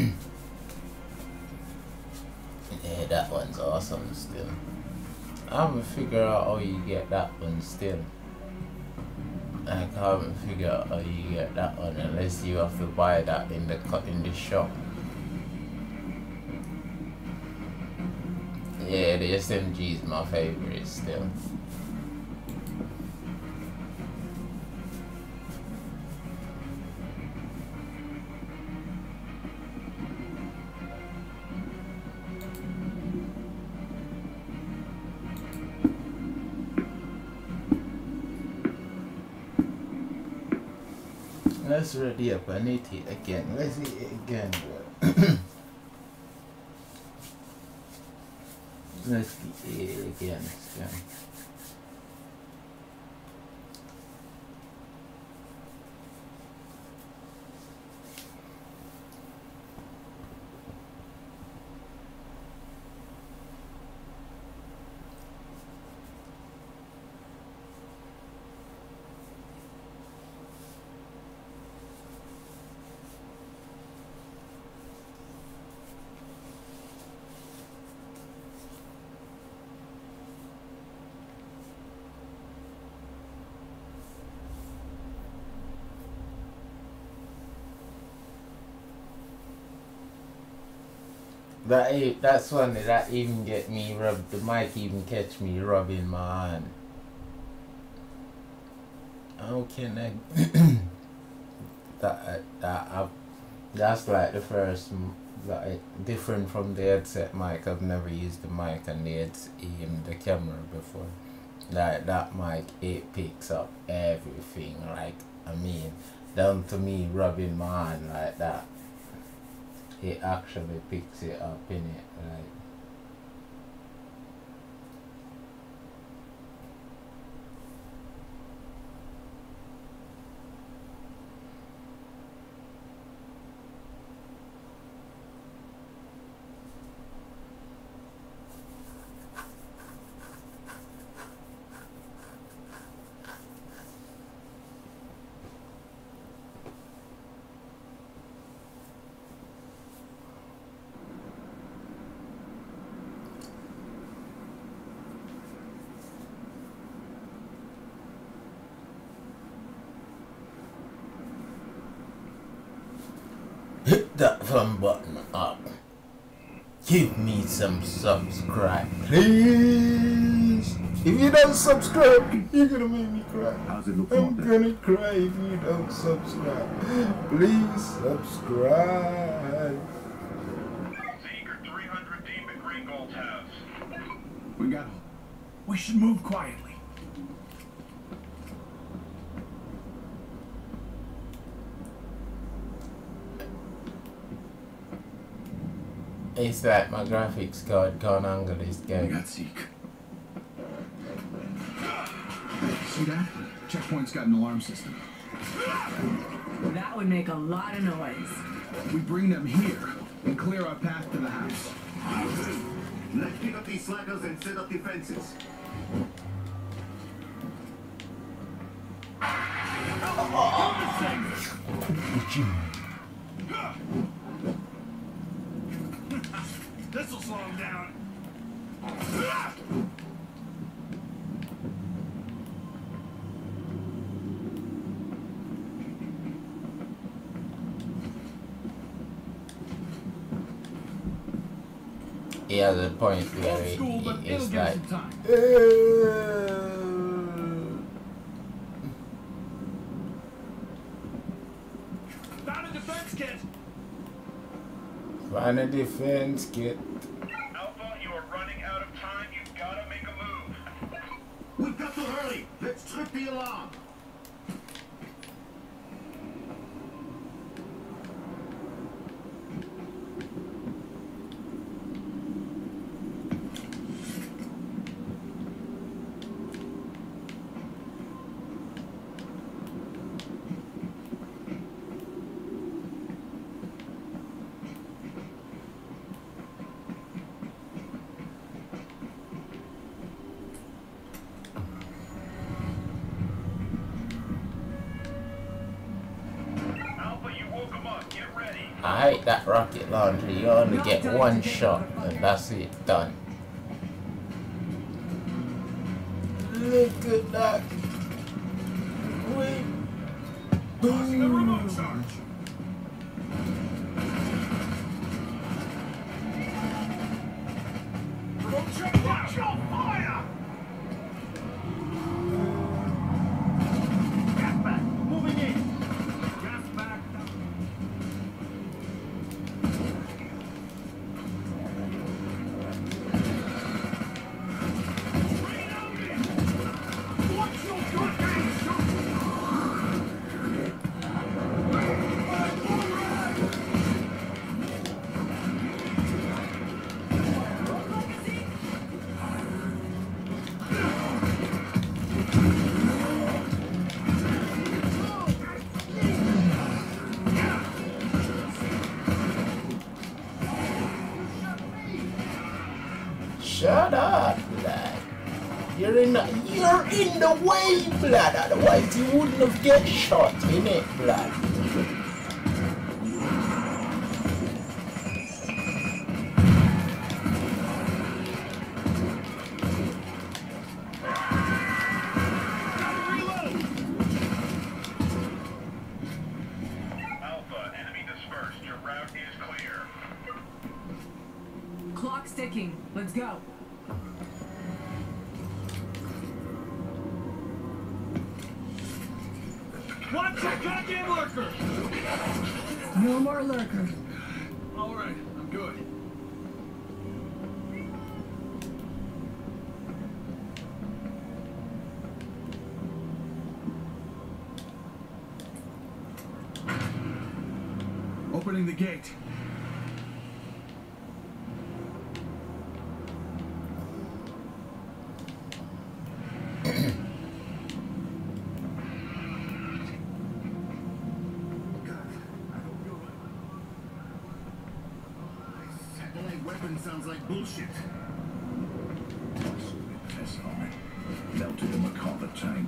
Yeah, that one's awesome still. I haven't figured out how you get that one still. I haven't figured out how you get that one unless you have to buy that in the shop. Yeah, the SMG is my favorite still. Let's ready up and eat it again. Let's eat it again, bro. Let's eat it again. That's funny. That even get me rubbed. The mic even catch me rubbing my hand. How can I? That's like the first, like, different from the headset mic. I've never used the mic and the camera before. Like that mic, it picks up everything. Like, I mean, down to me rubbing my hand like that. It actually picks it up in it, right? Hit that thumb button up. Give me some subscribe, please. If you don't subscribe, you're gonna make me cry. How's it look? I'm gonna cry if you don't subscribe. Please subscribe. Seeker 300 deep at Greengold's house. We should move quietly. It's like my graphics card can't handle this We game. got Zeke. See that? Checkpoint's got an alarm system. That would make a lot of noise. We bring them here and clear our path to the house. Let's pick up these slackers and set up defenses. This'll slow him down. He has a point where Old school, but it'll it's give like, some time. Find a defense kit. Alpha, you are running out of time. You've got to make a move. We've got to hurry. Let's trip the alarm. I hate that rocket launcher. You only get one shot and that's it, done. Look at that. Wait. Tossing the remote charge. Remote charge. Watch your fire! Gas back. Moving in. Gas back. Watch your goddamn shot! Shut up, lad. You're in the way, blood. Otherwise you wouldn't have get shot in it, blood. Alpha, enemy dispersed. Your route is clear. Clock's ticking. Let's go. Watch your goddamn lurker! No more lurker. All right, I'm good. Opening the gate. Satellite weapon sounds like bullshit. Piss on it. Melted in the Carver tank.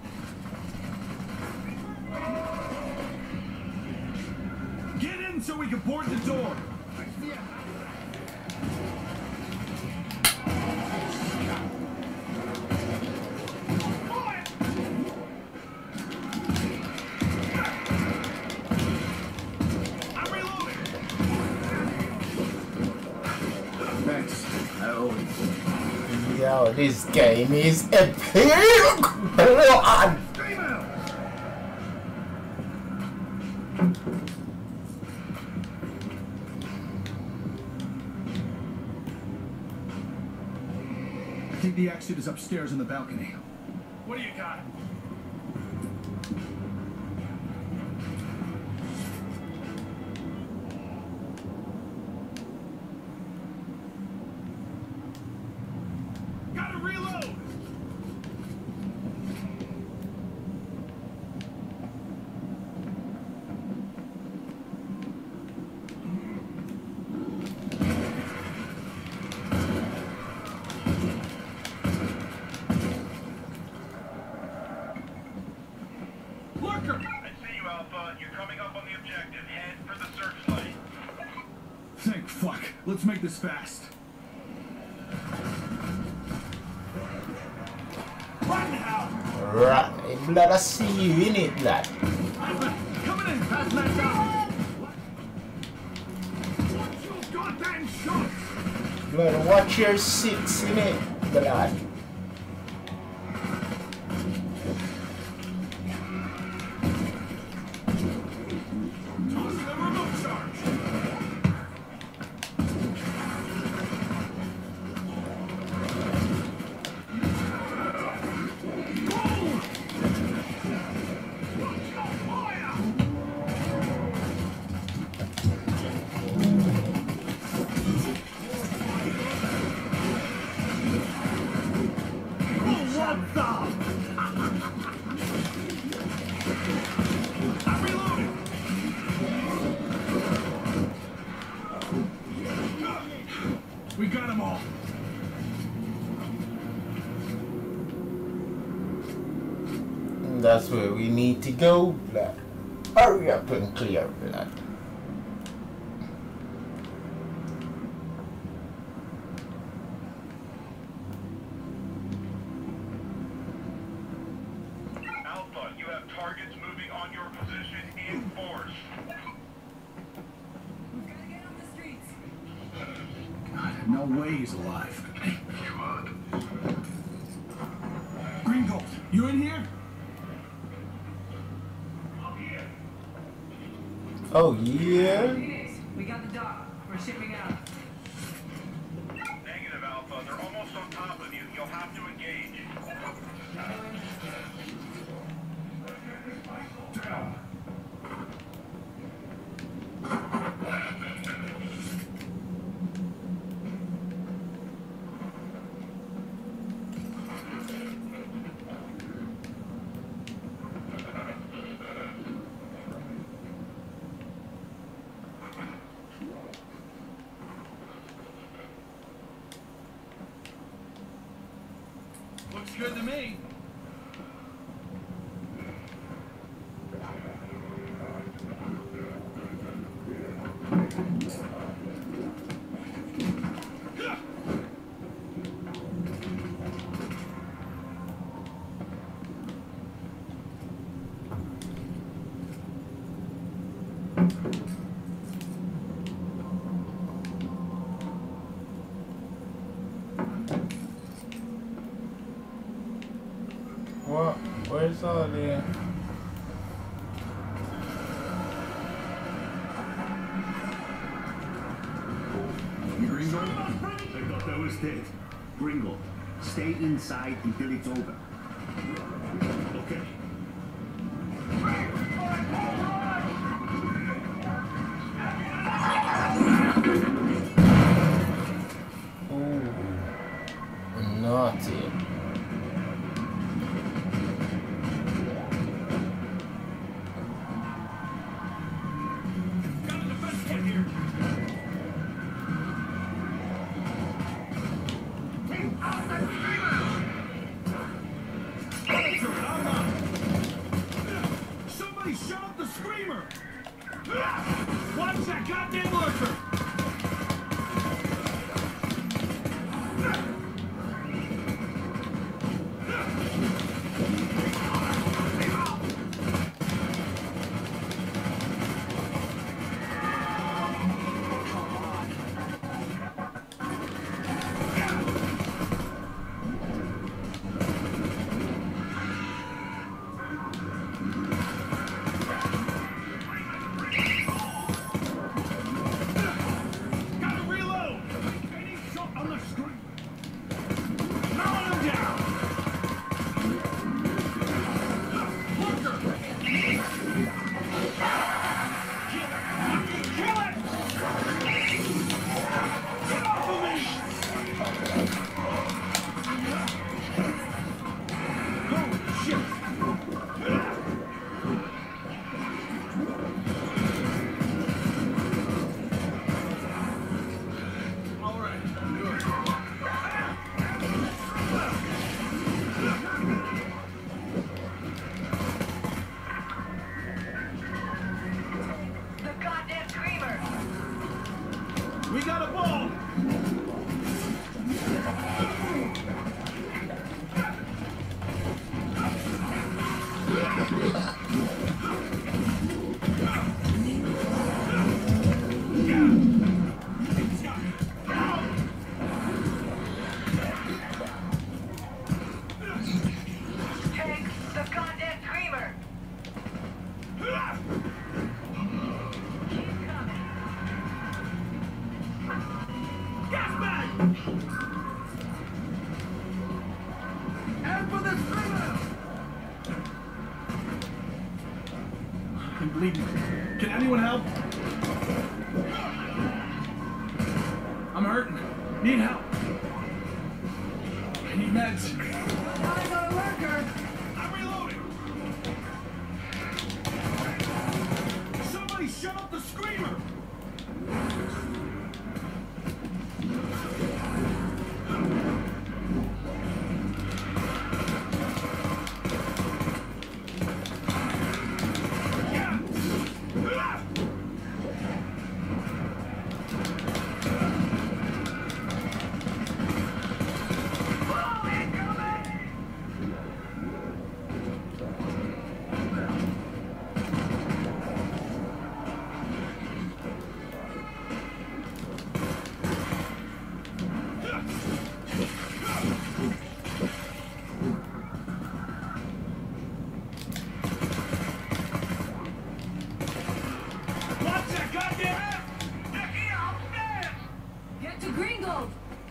Get in so we can board the door. I'm reloading. Thanks. I owe it. Yo, this game is epic, blood. I think the exit is upstairs in the balcony. What do you got? Gotta reload! Lurker! I see you, Alpha. You're coming up on the objective. Head for the searchlight. Thank fuck. Let's make this fast. Run now! Right, blood, I see you in it, blood. Coming in! Fast man down! Watch your goddamn shots! Blood, watch your six in it, blood. Tossing the remote charge! Stop! I'm reloading! We got them all. And that's where we need to go, blood. Hurry up and clear, blood. Alpha, you have targets moving on your position in force. We've got to get off the streets. God, no way he's alive. Gringold, you in here? Oh yeah. We got the dock. We're shipping out. Negative, Alpha. They're almost on top of you. You'll have to engage. Looks good to me. What? Where's all the... Gringold? I thought that was dead. Gringold, stay inside until it's over. Okay. Ooh. Naughty. Got a defense kit here. Somebody shut up the screamer! Watch that goddamn lurker! Gotta reload! Any shot on the screen! Mowing him down! Lurker! Kill it! Get off of me! Holy shit! All right, good. The goddamn screamer! We got a ball! Take the goddamn screamer! Keep coming. Gas bag! And for the screamer! I'm bleeding. Can anyone help? I'm hurting. Need help. I need meds. Gotta go to work. Somebody shut up the screamer! Get to Gringold!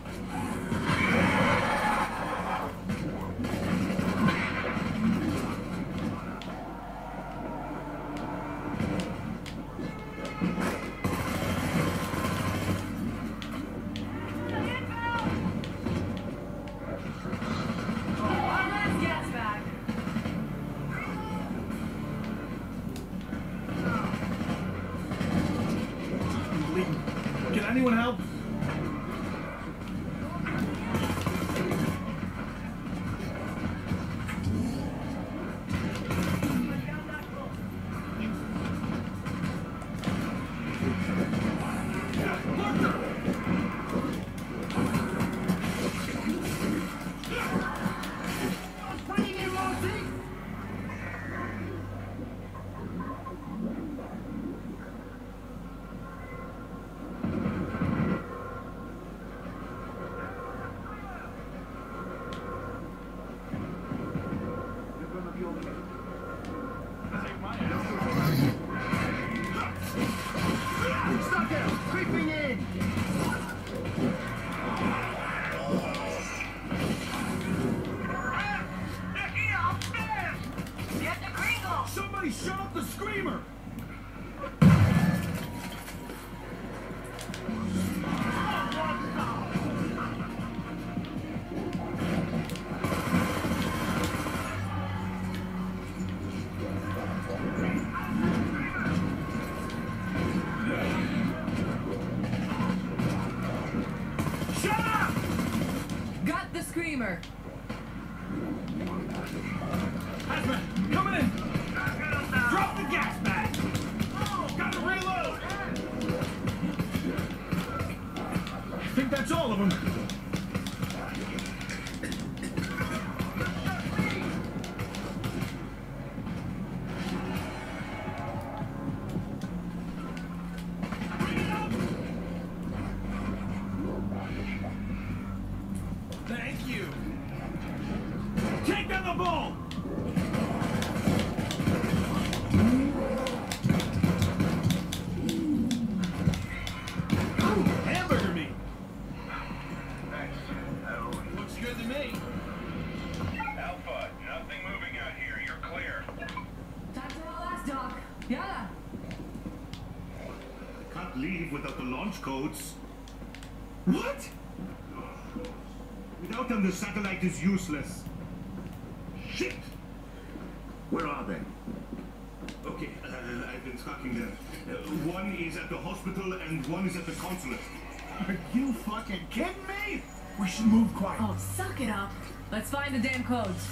Can anyone help? Stuck it! Creeping in! Get to Gringold! Somebody shut up the screamer! Shut up! Got the screamer! Hazmat, coming in! Drop the gas bag! Gotta reload! I think that's all of them. Thank you. Take down the ball! Hamburger meat! Looks good to me. Alpha, nothing moving out here. You're clear. Time to our last dock. Yeah. Can't leave without the launch codes. What? Without them, the satellite is useless. Shit! Where are they? Okay, I've been tracking them. One is at the hospital and one is at the consulate. Are you fucking kidding me? We should move quiet. Oh, suck it up. Let's find the damn codes.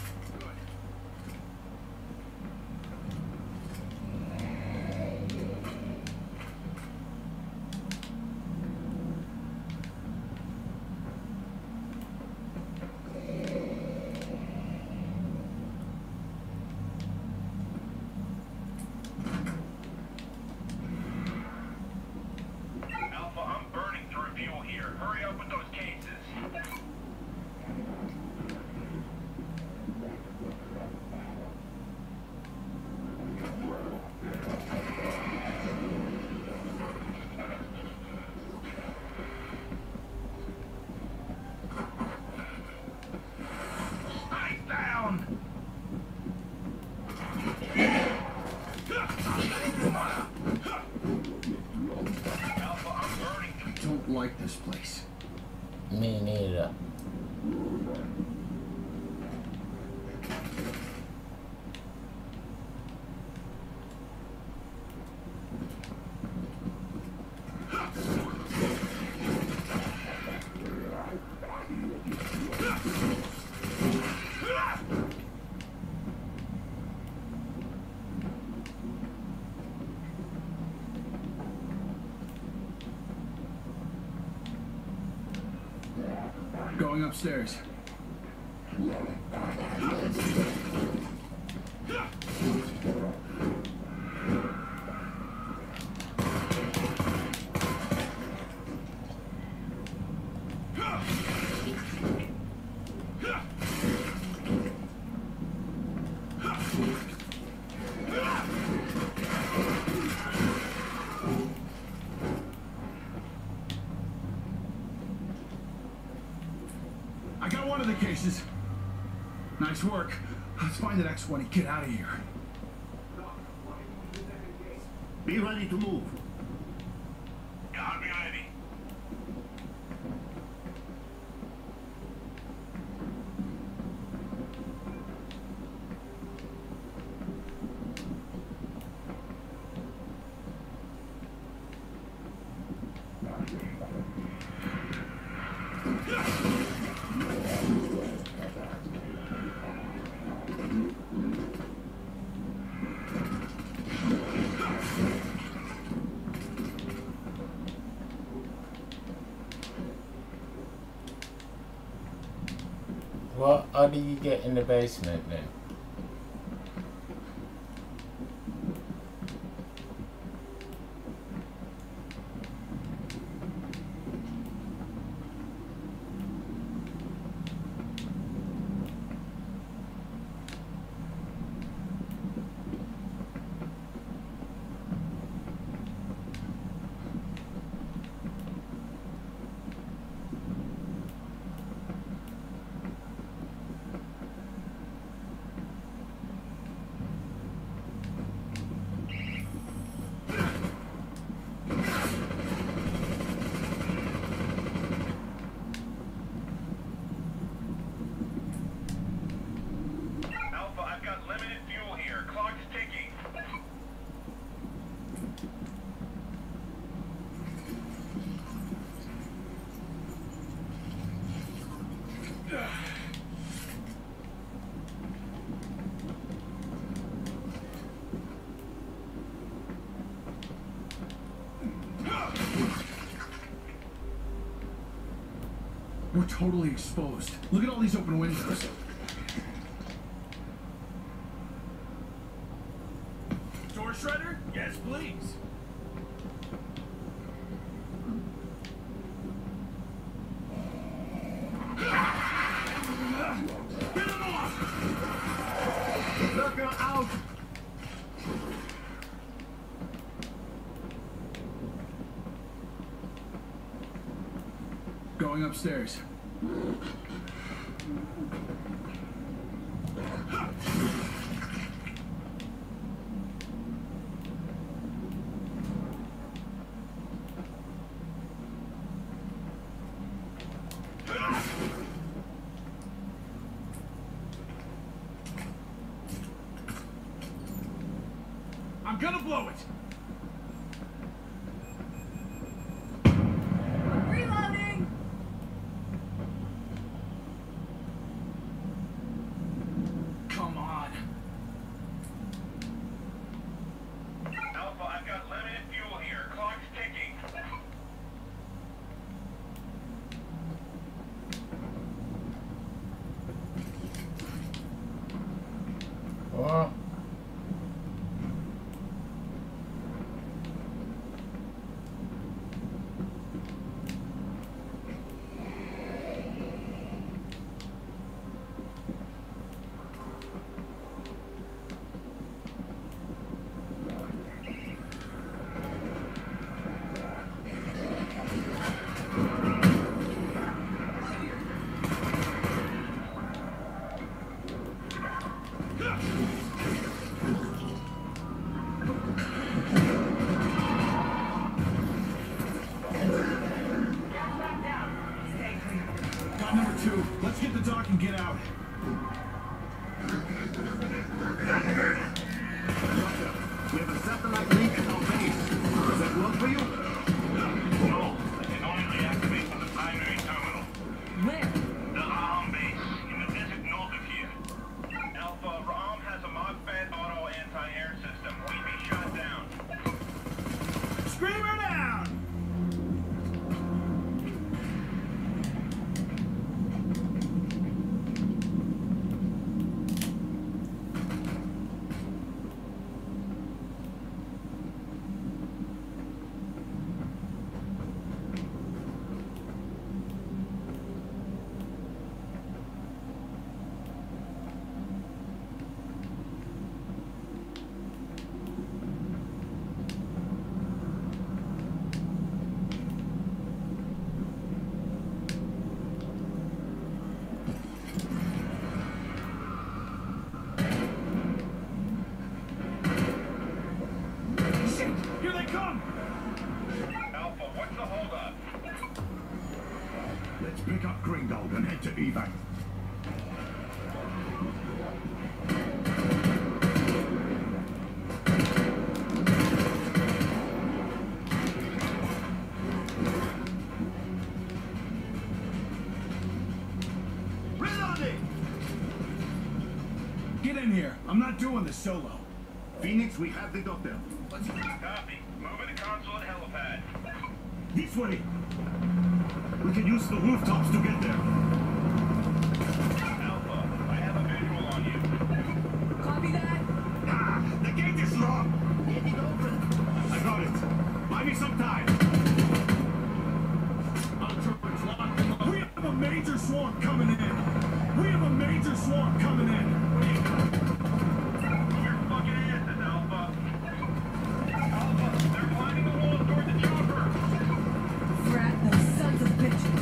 Alpha, I'm burning through fuel here. Hurry up with those cases. Going upstairs. I got one of the cases. Nice work. Let's find the next one and get out of here. Be ready to move. Yeah, I'll be ready. What? How do you get in the basement then? Alpha, I've got limited fuel here. Clock's ticking. We're totally exposed. Look at all these open windows. Door shredder? Yes, please. Get him off! Looker out! Going upstairs. I'm gonna blow it! Reloading! Come on. Alpha, I've got limited fuel here. Clock's ticking. What? evac. Get in here. I'm not doing this solo. Phoenix, we have the doctor. Let's copy. Moving the console and helipad. This way. We can use the rooftops to get there. Alpha, I have a visual on you. Copy that. Ah, the gate is locked. Get it open. I got it. Buy me some time. It's locked. We have a major swarm coming in. We have a major swarm coming in. Your fucking asses, Alpha. Alpha, they're climbing the walls toward the chopper. Frat those sons of bitches.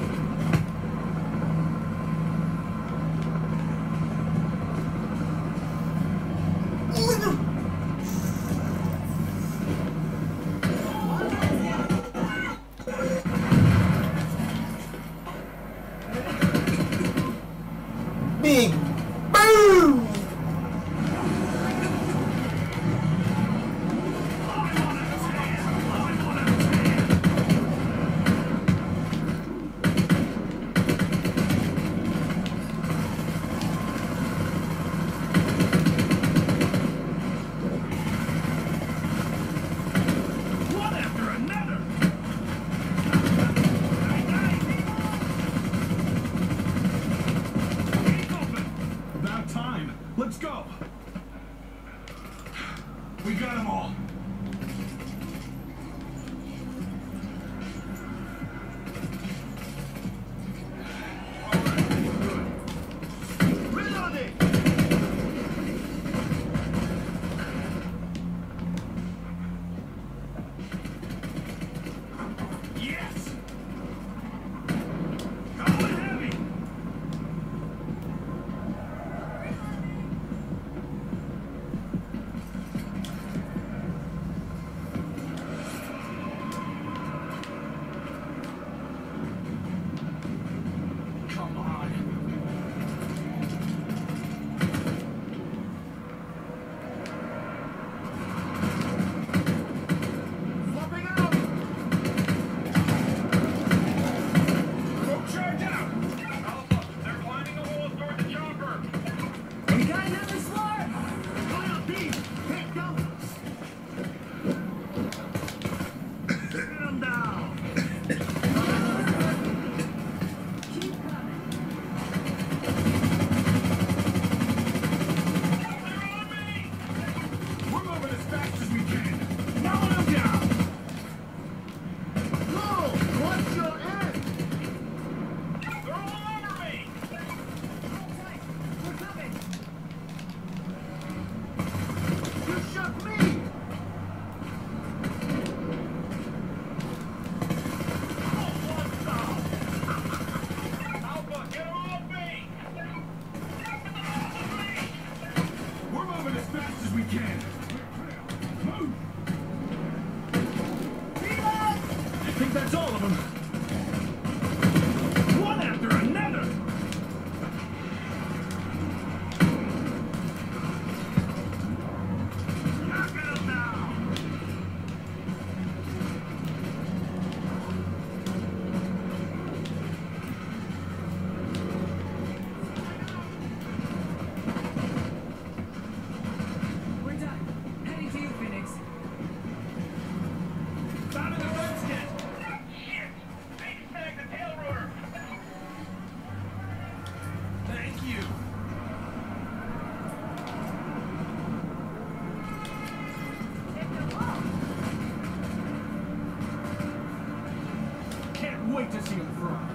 Big boom! One after another. Gate's open. About time. Let's go. We got them all. Reloading. Yes. Going heavy. Come on. Flipping out. Go charge out. Alpha, they're climbing the walls toward the chopper. We got another swarm. Fire beam. Hit go. Get him down. Keep coming. They're on me! We're moving as fast as we can. Mowing them down. Whoa! What's your end? They're all over me! Hold tight. We're coming. You shook me. Alpha, get them off me! We're moving as fast as we can. Move. I think that's all of them. One after another. Knocking them down. We're done. Heading to you, Phoenix. Found the redskin. Shit! They snagged the tail rotor! Thank you. Can't wait to see him fry.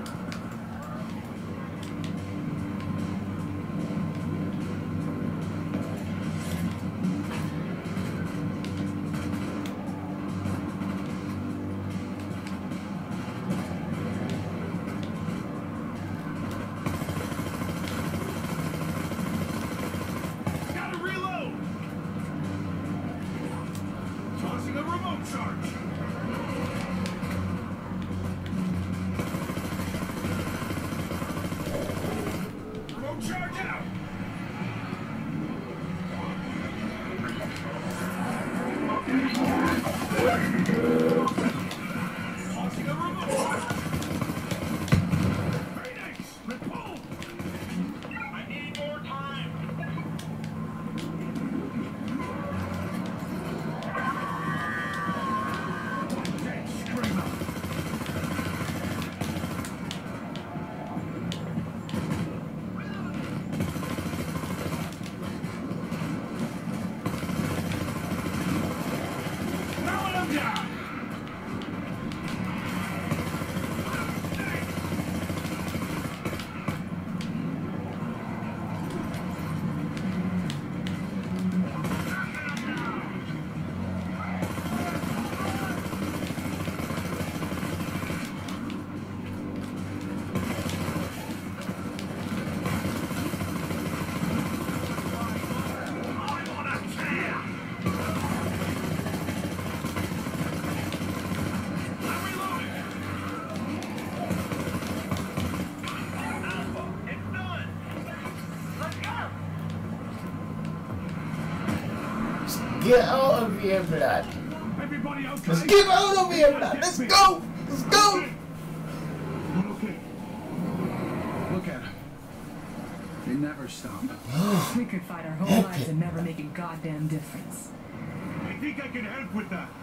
Get out of here, blood. Everybody okay? Let's get out of here, blood. Let's go. Let's go. I'm okay. Look at him. They never stop. We could fight our whole lives and never make a goddamn difference. I think I can help with that.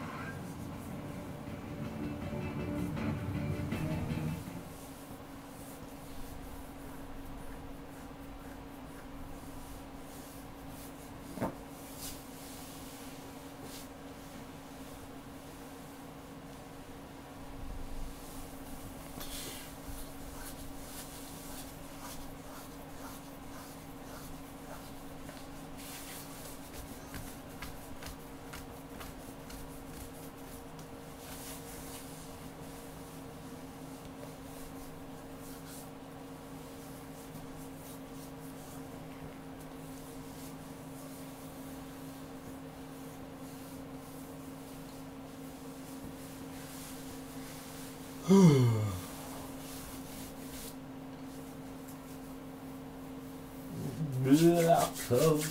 So.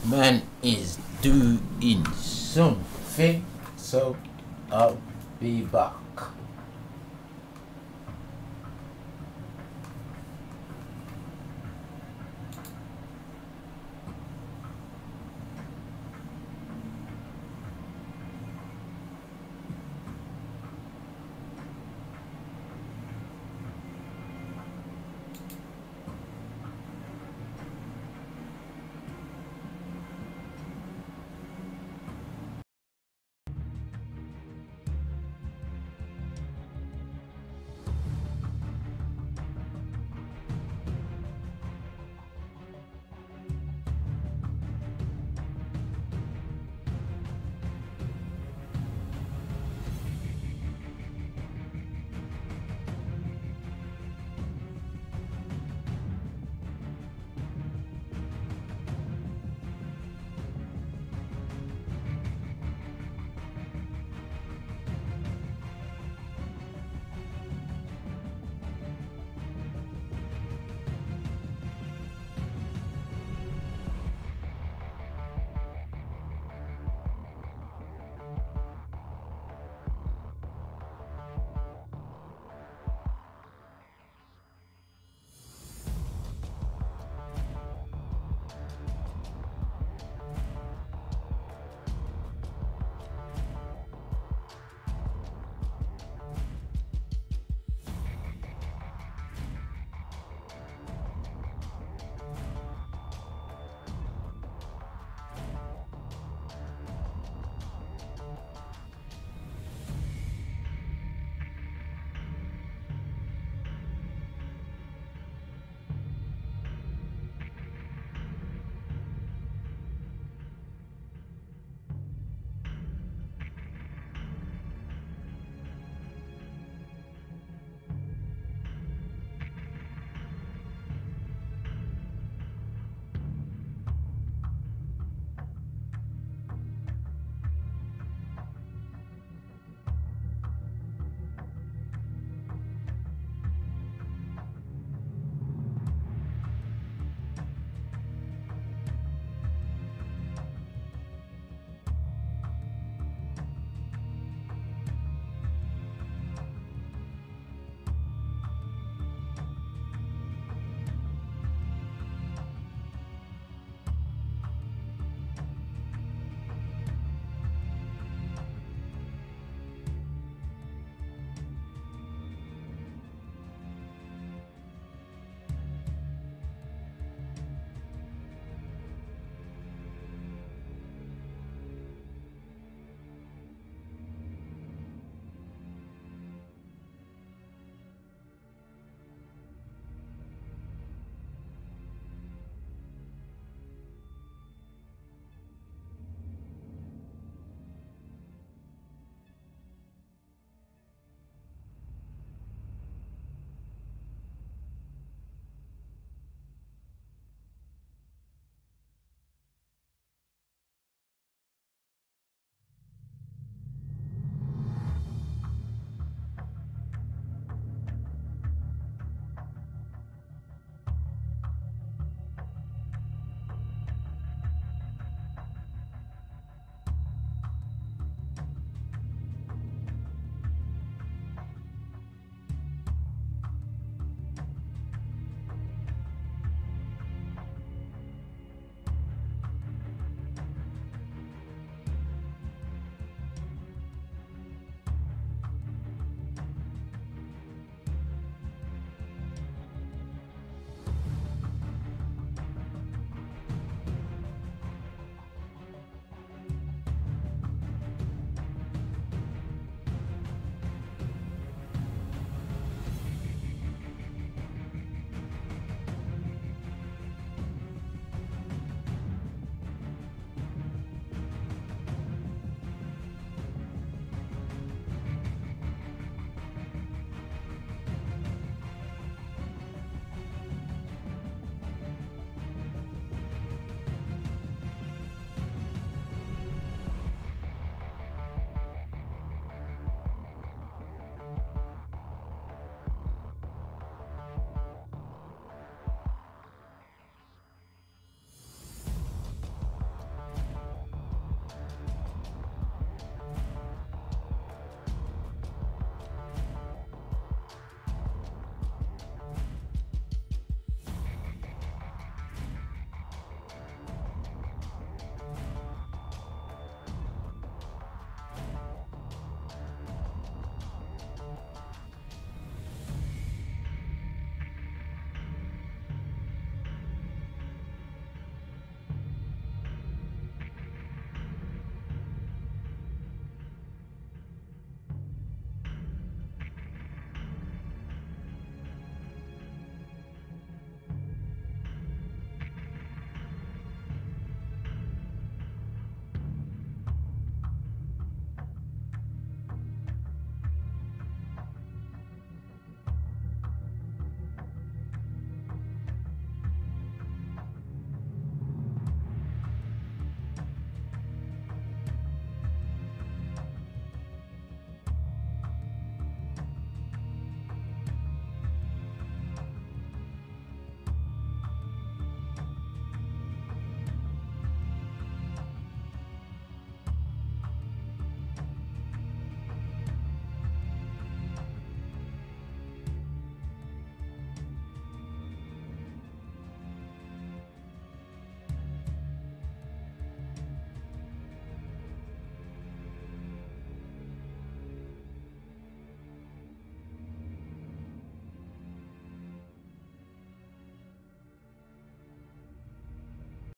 man is doing something, so I'll be back.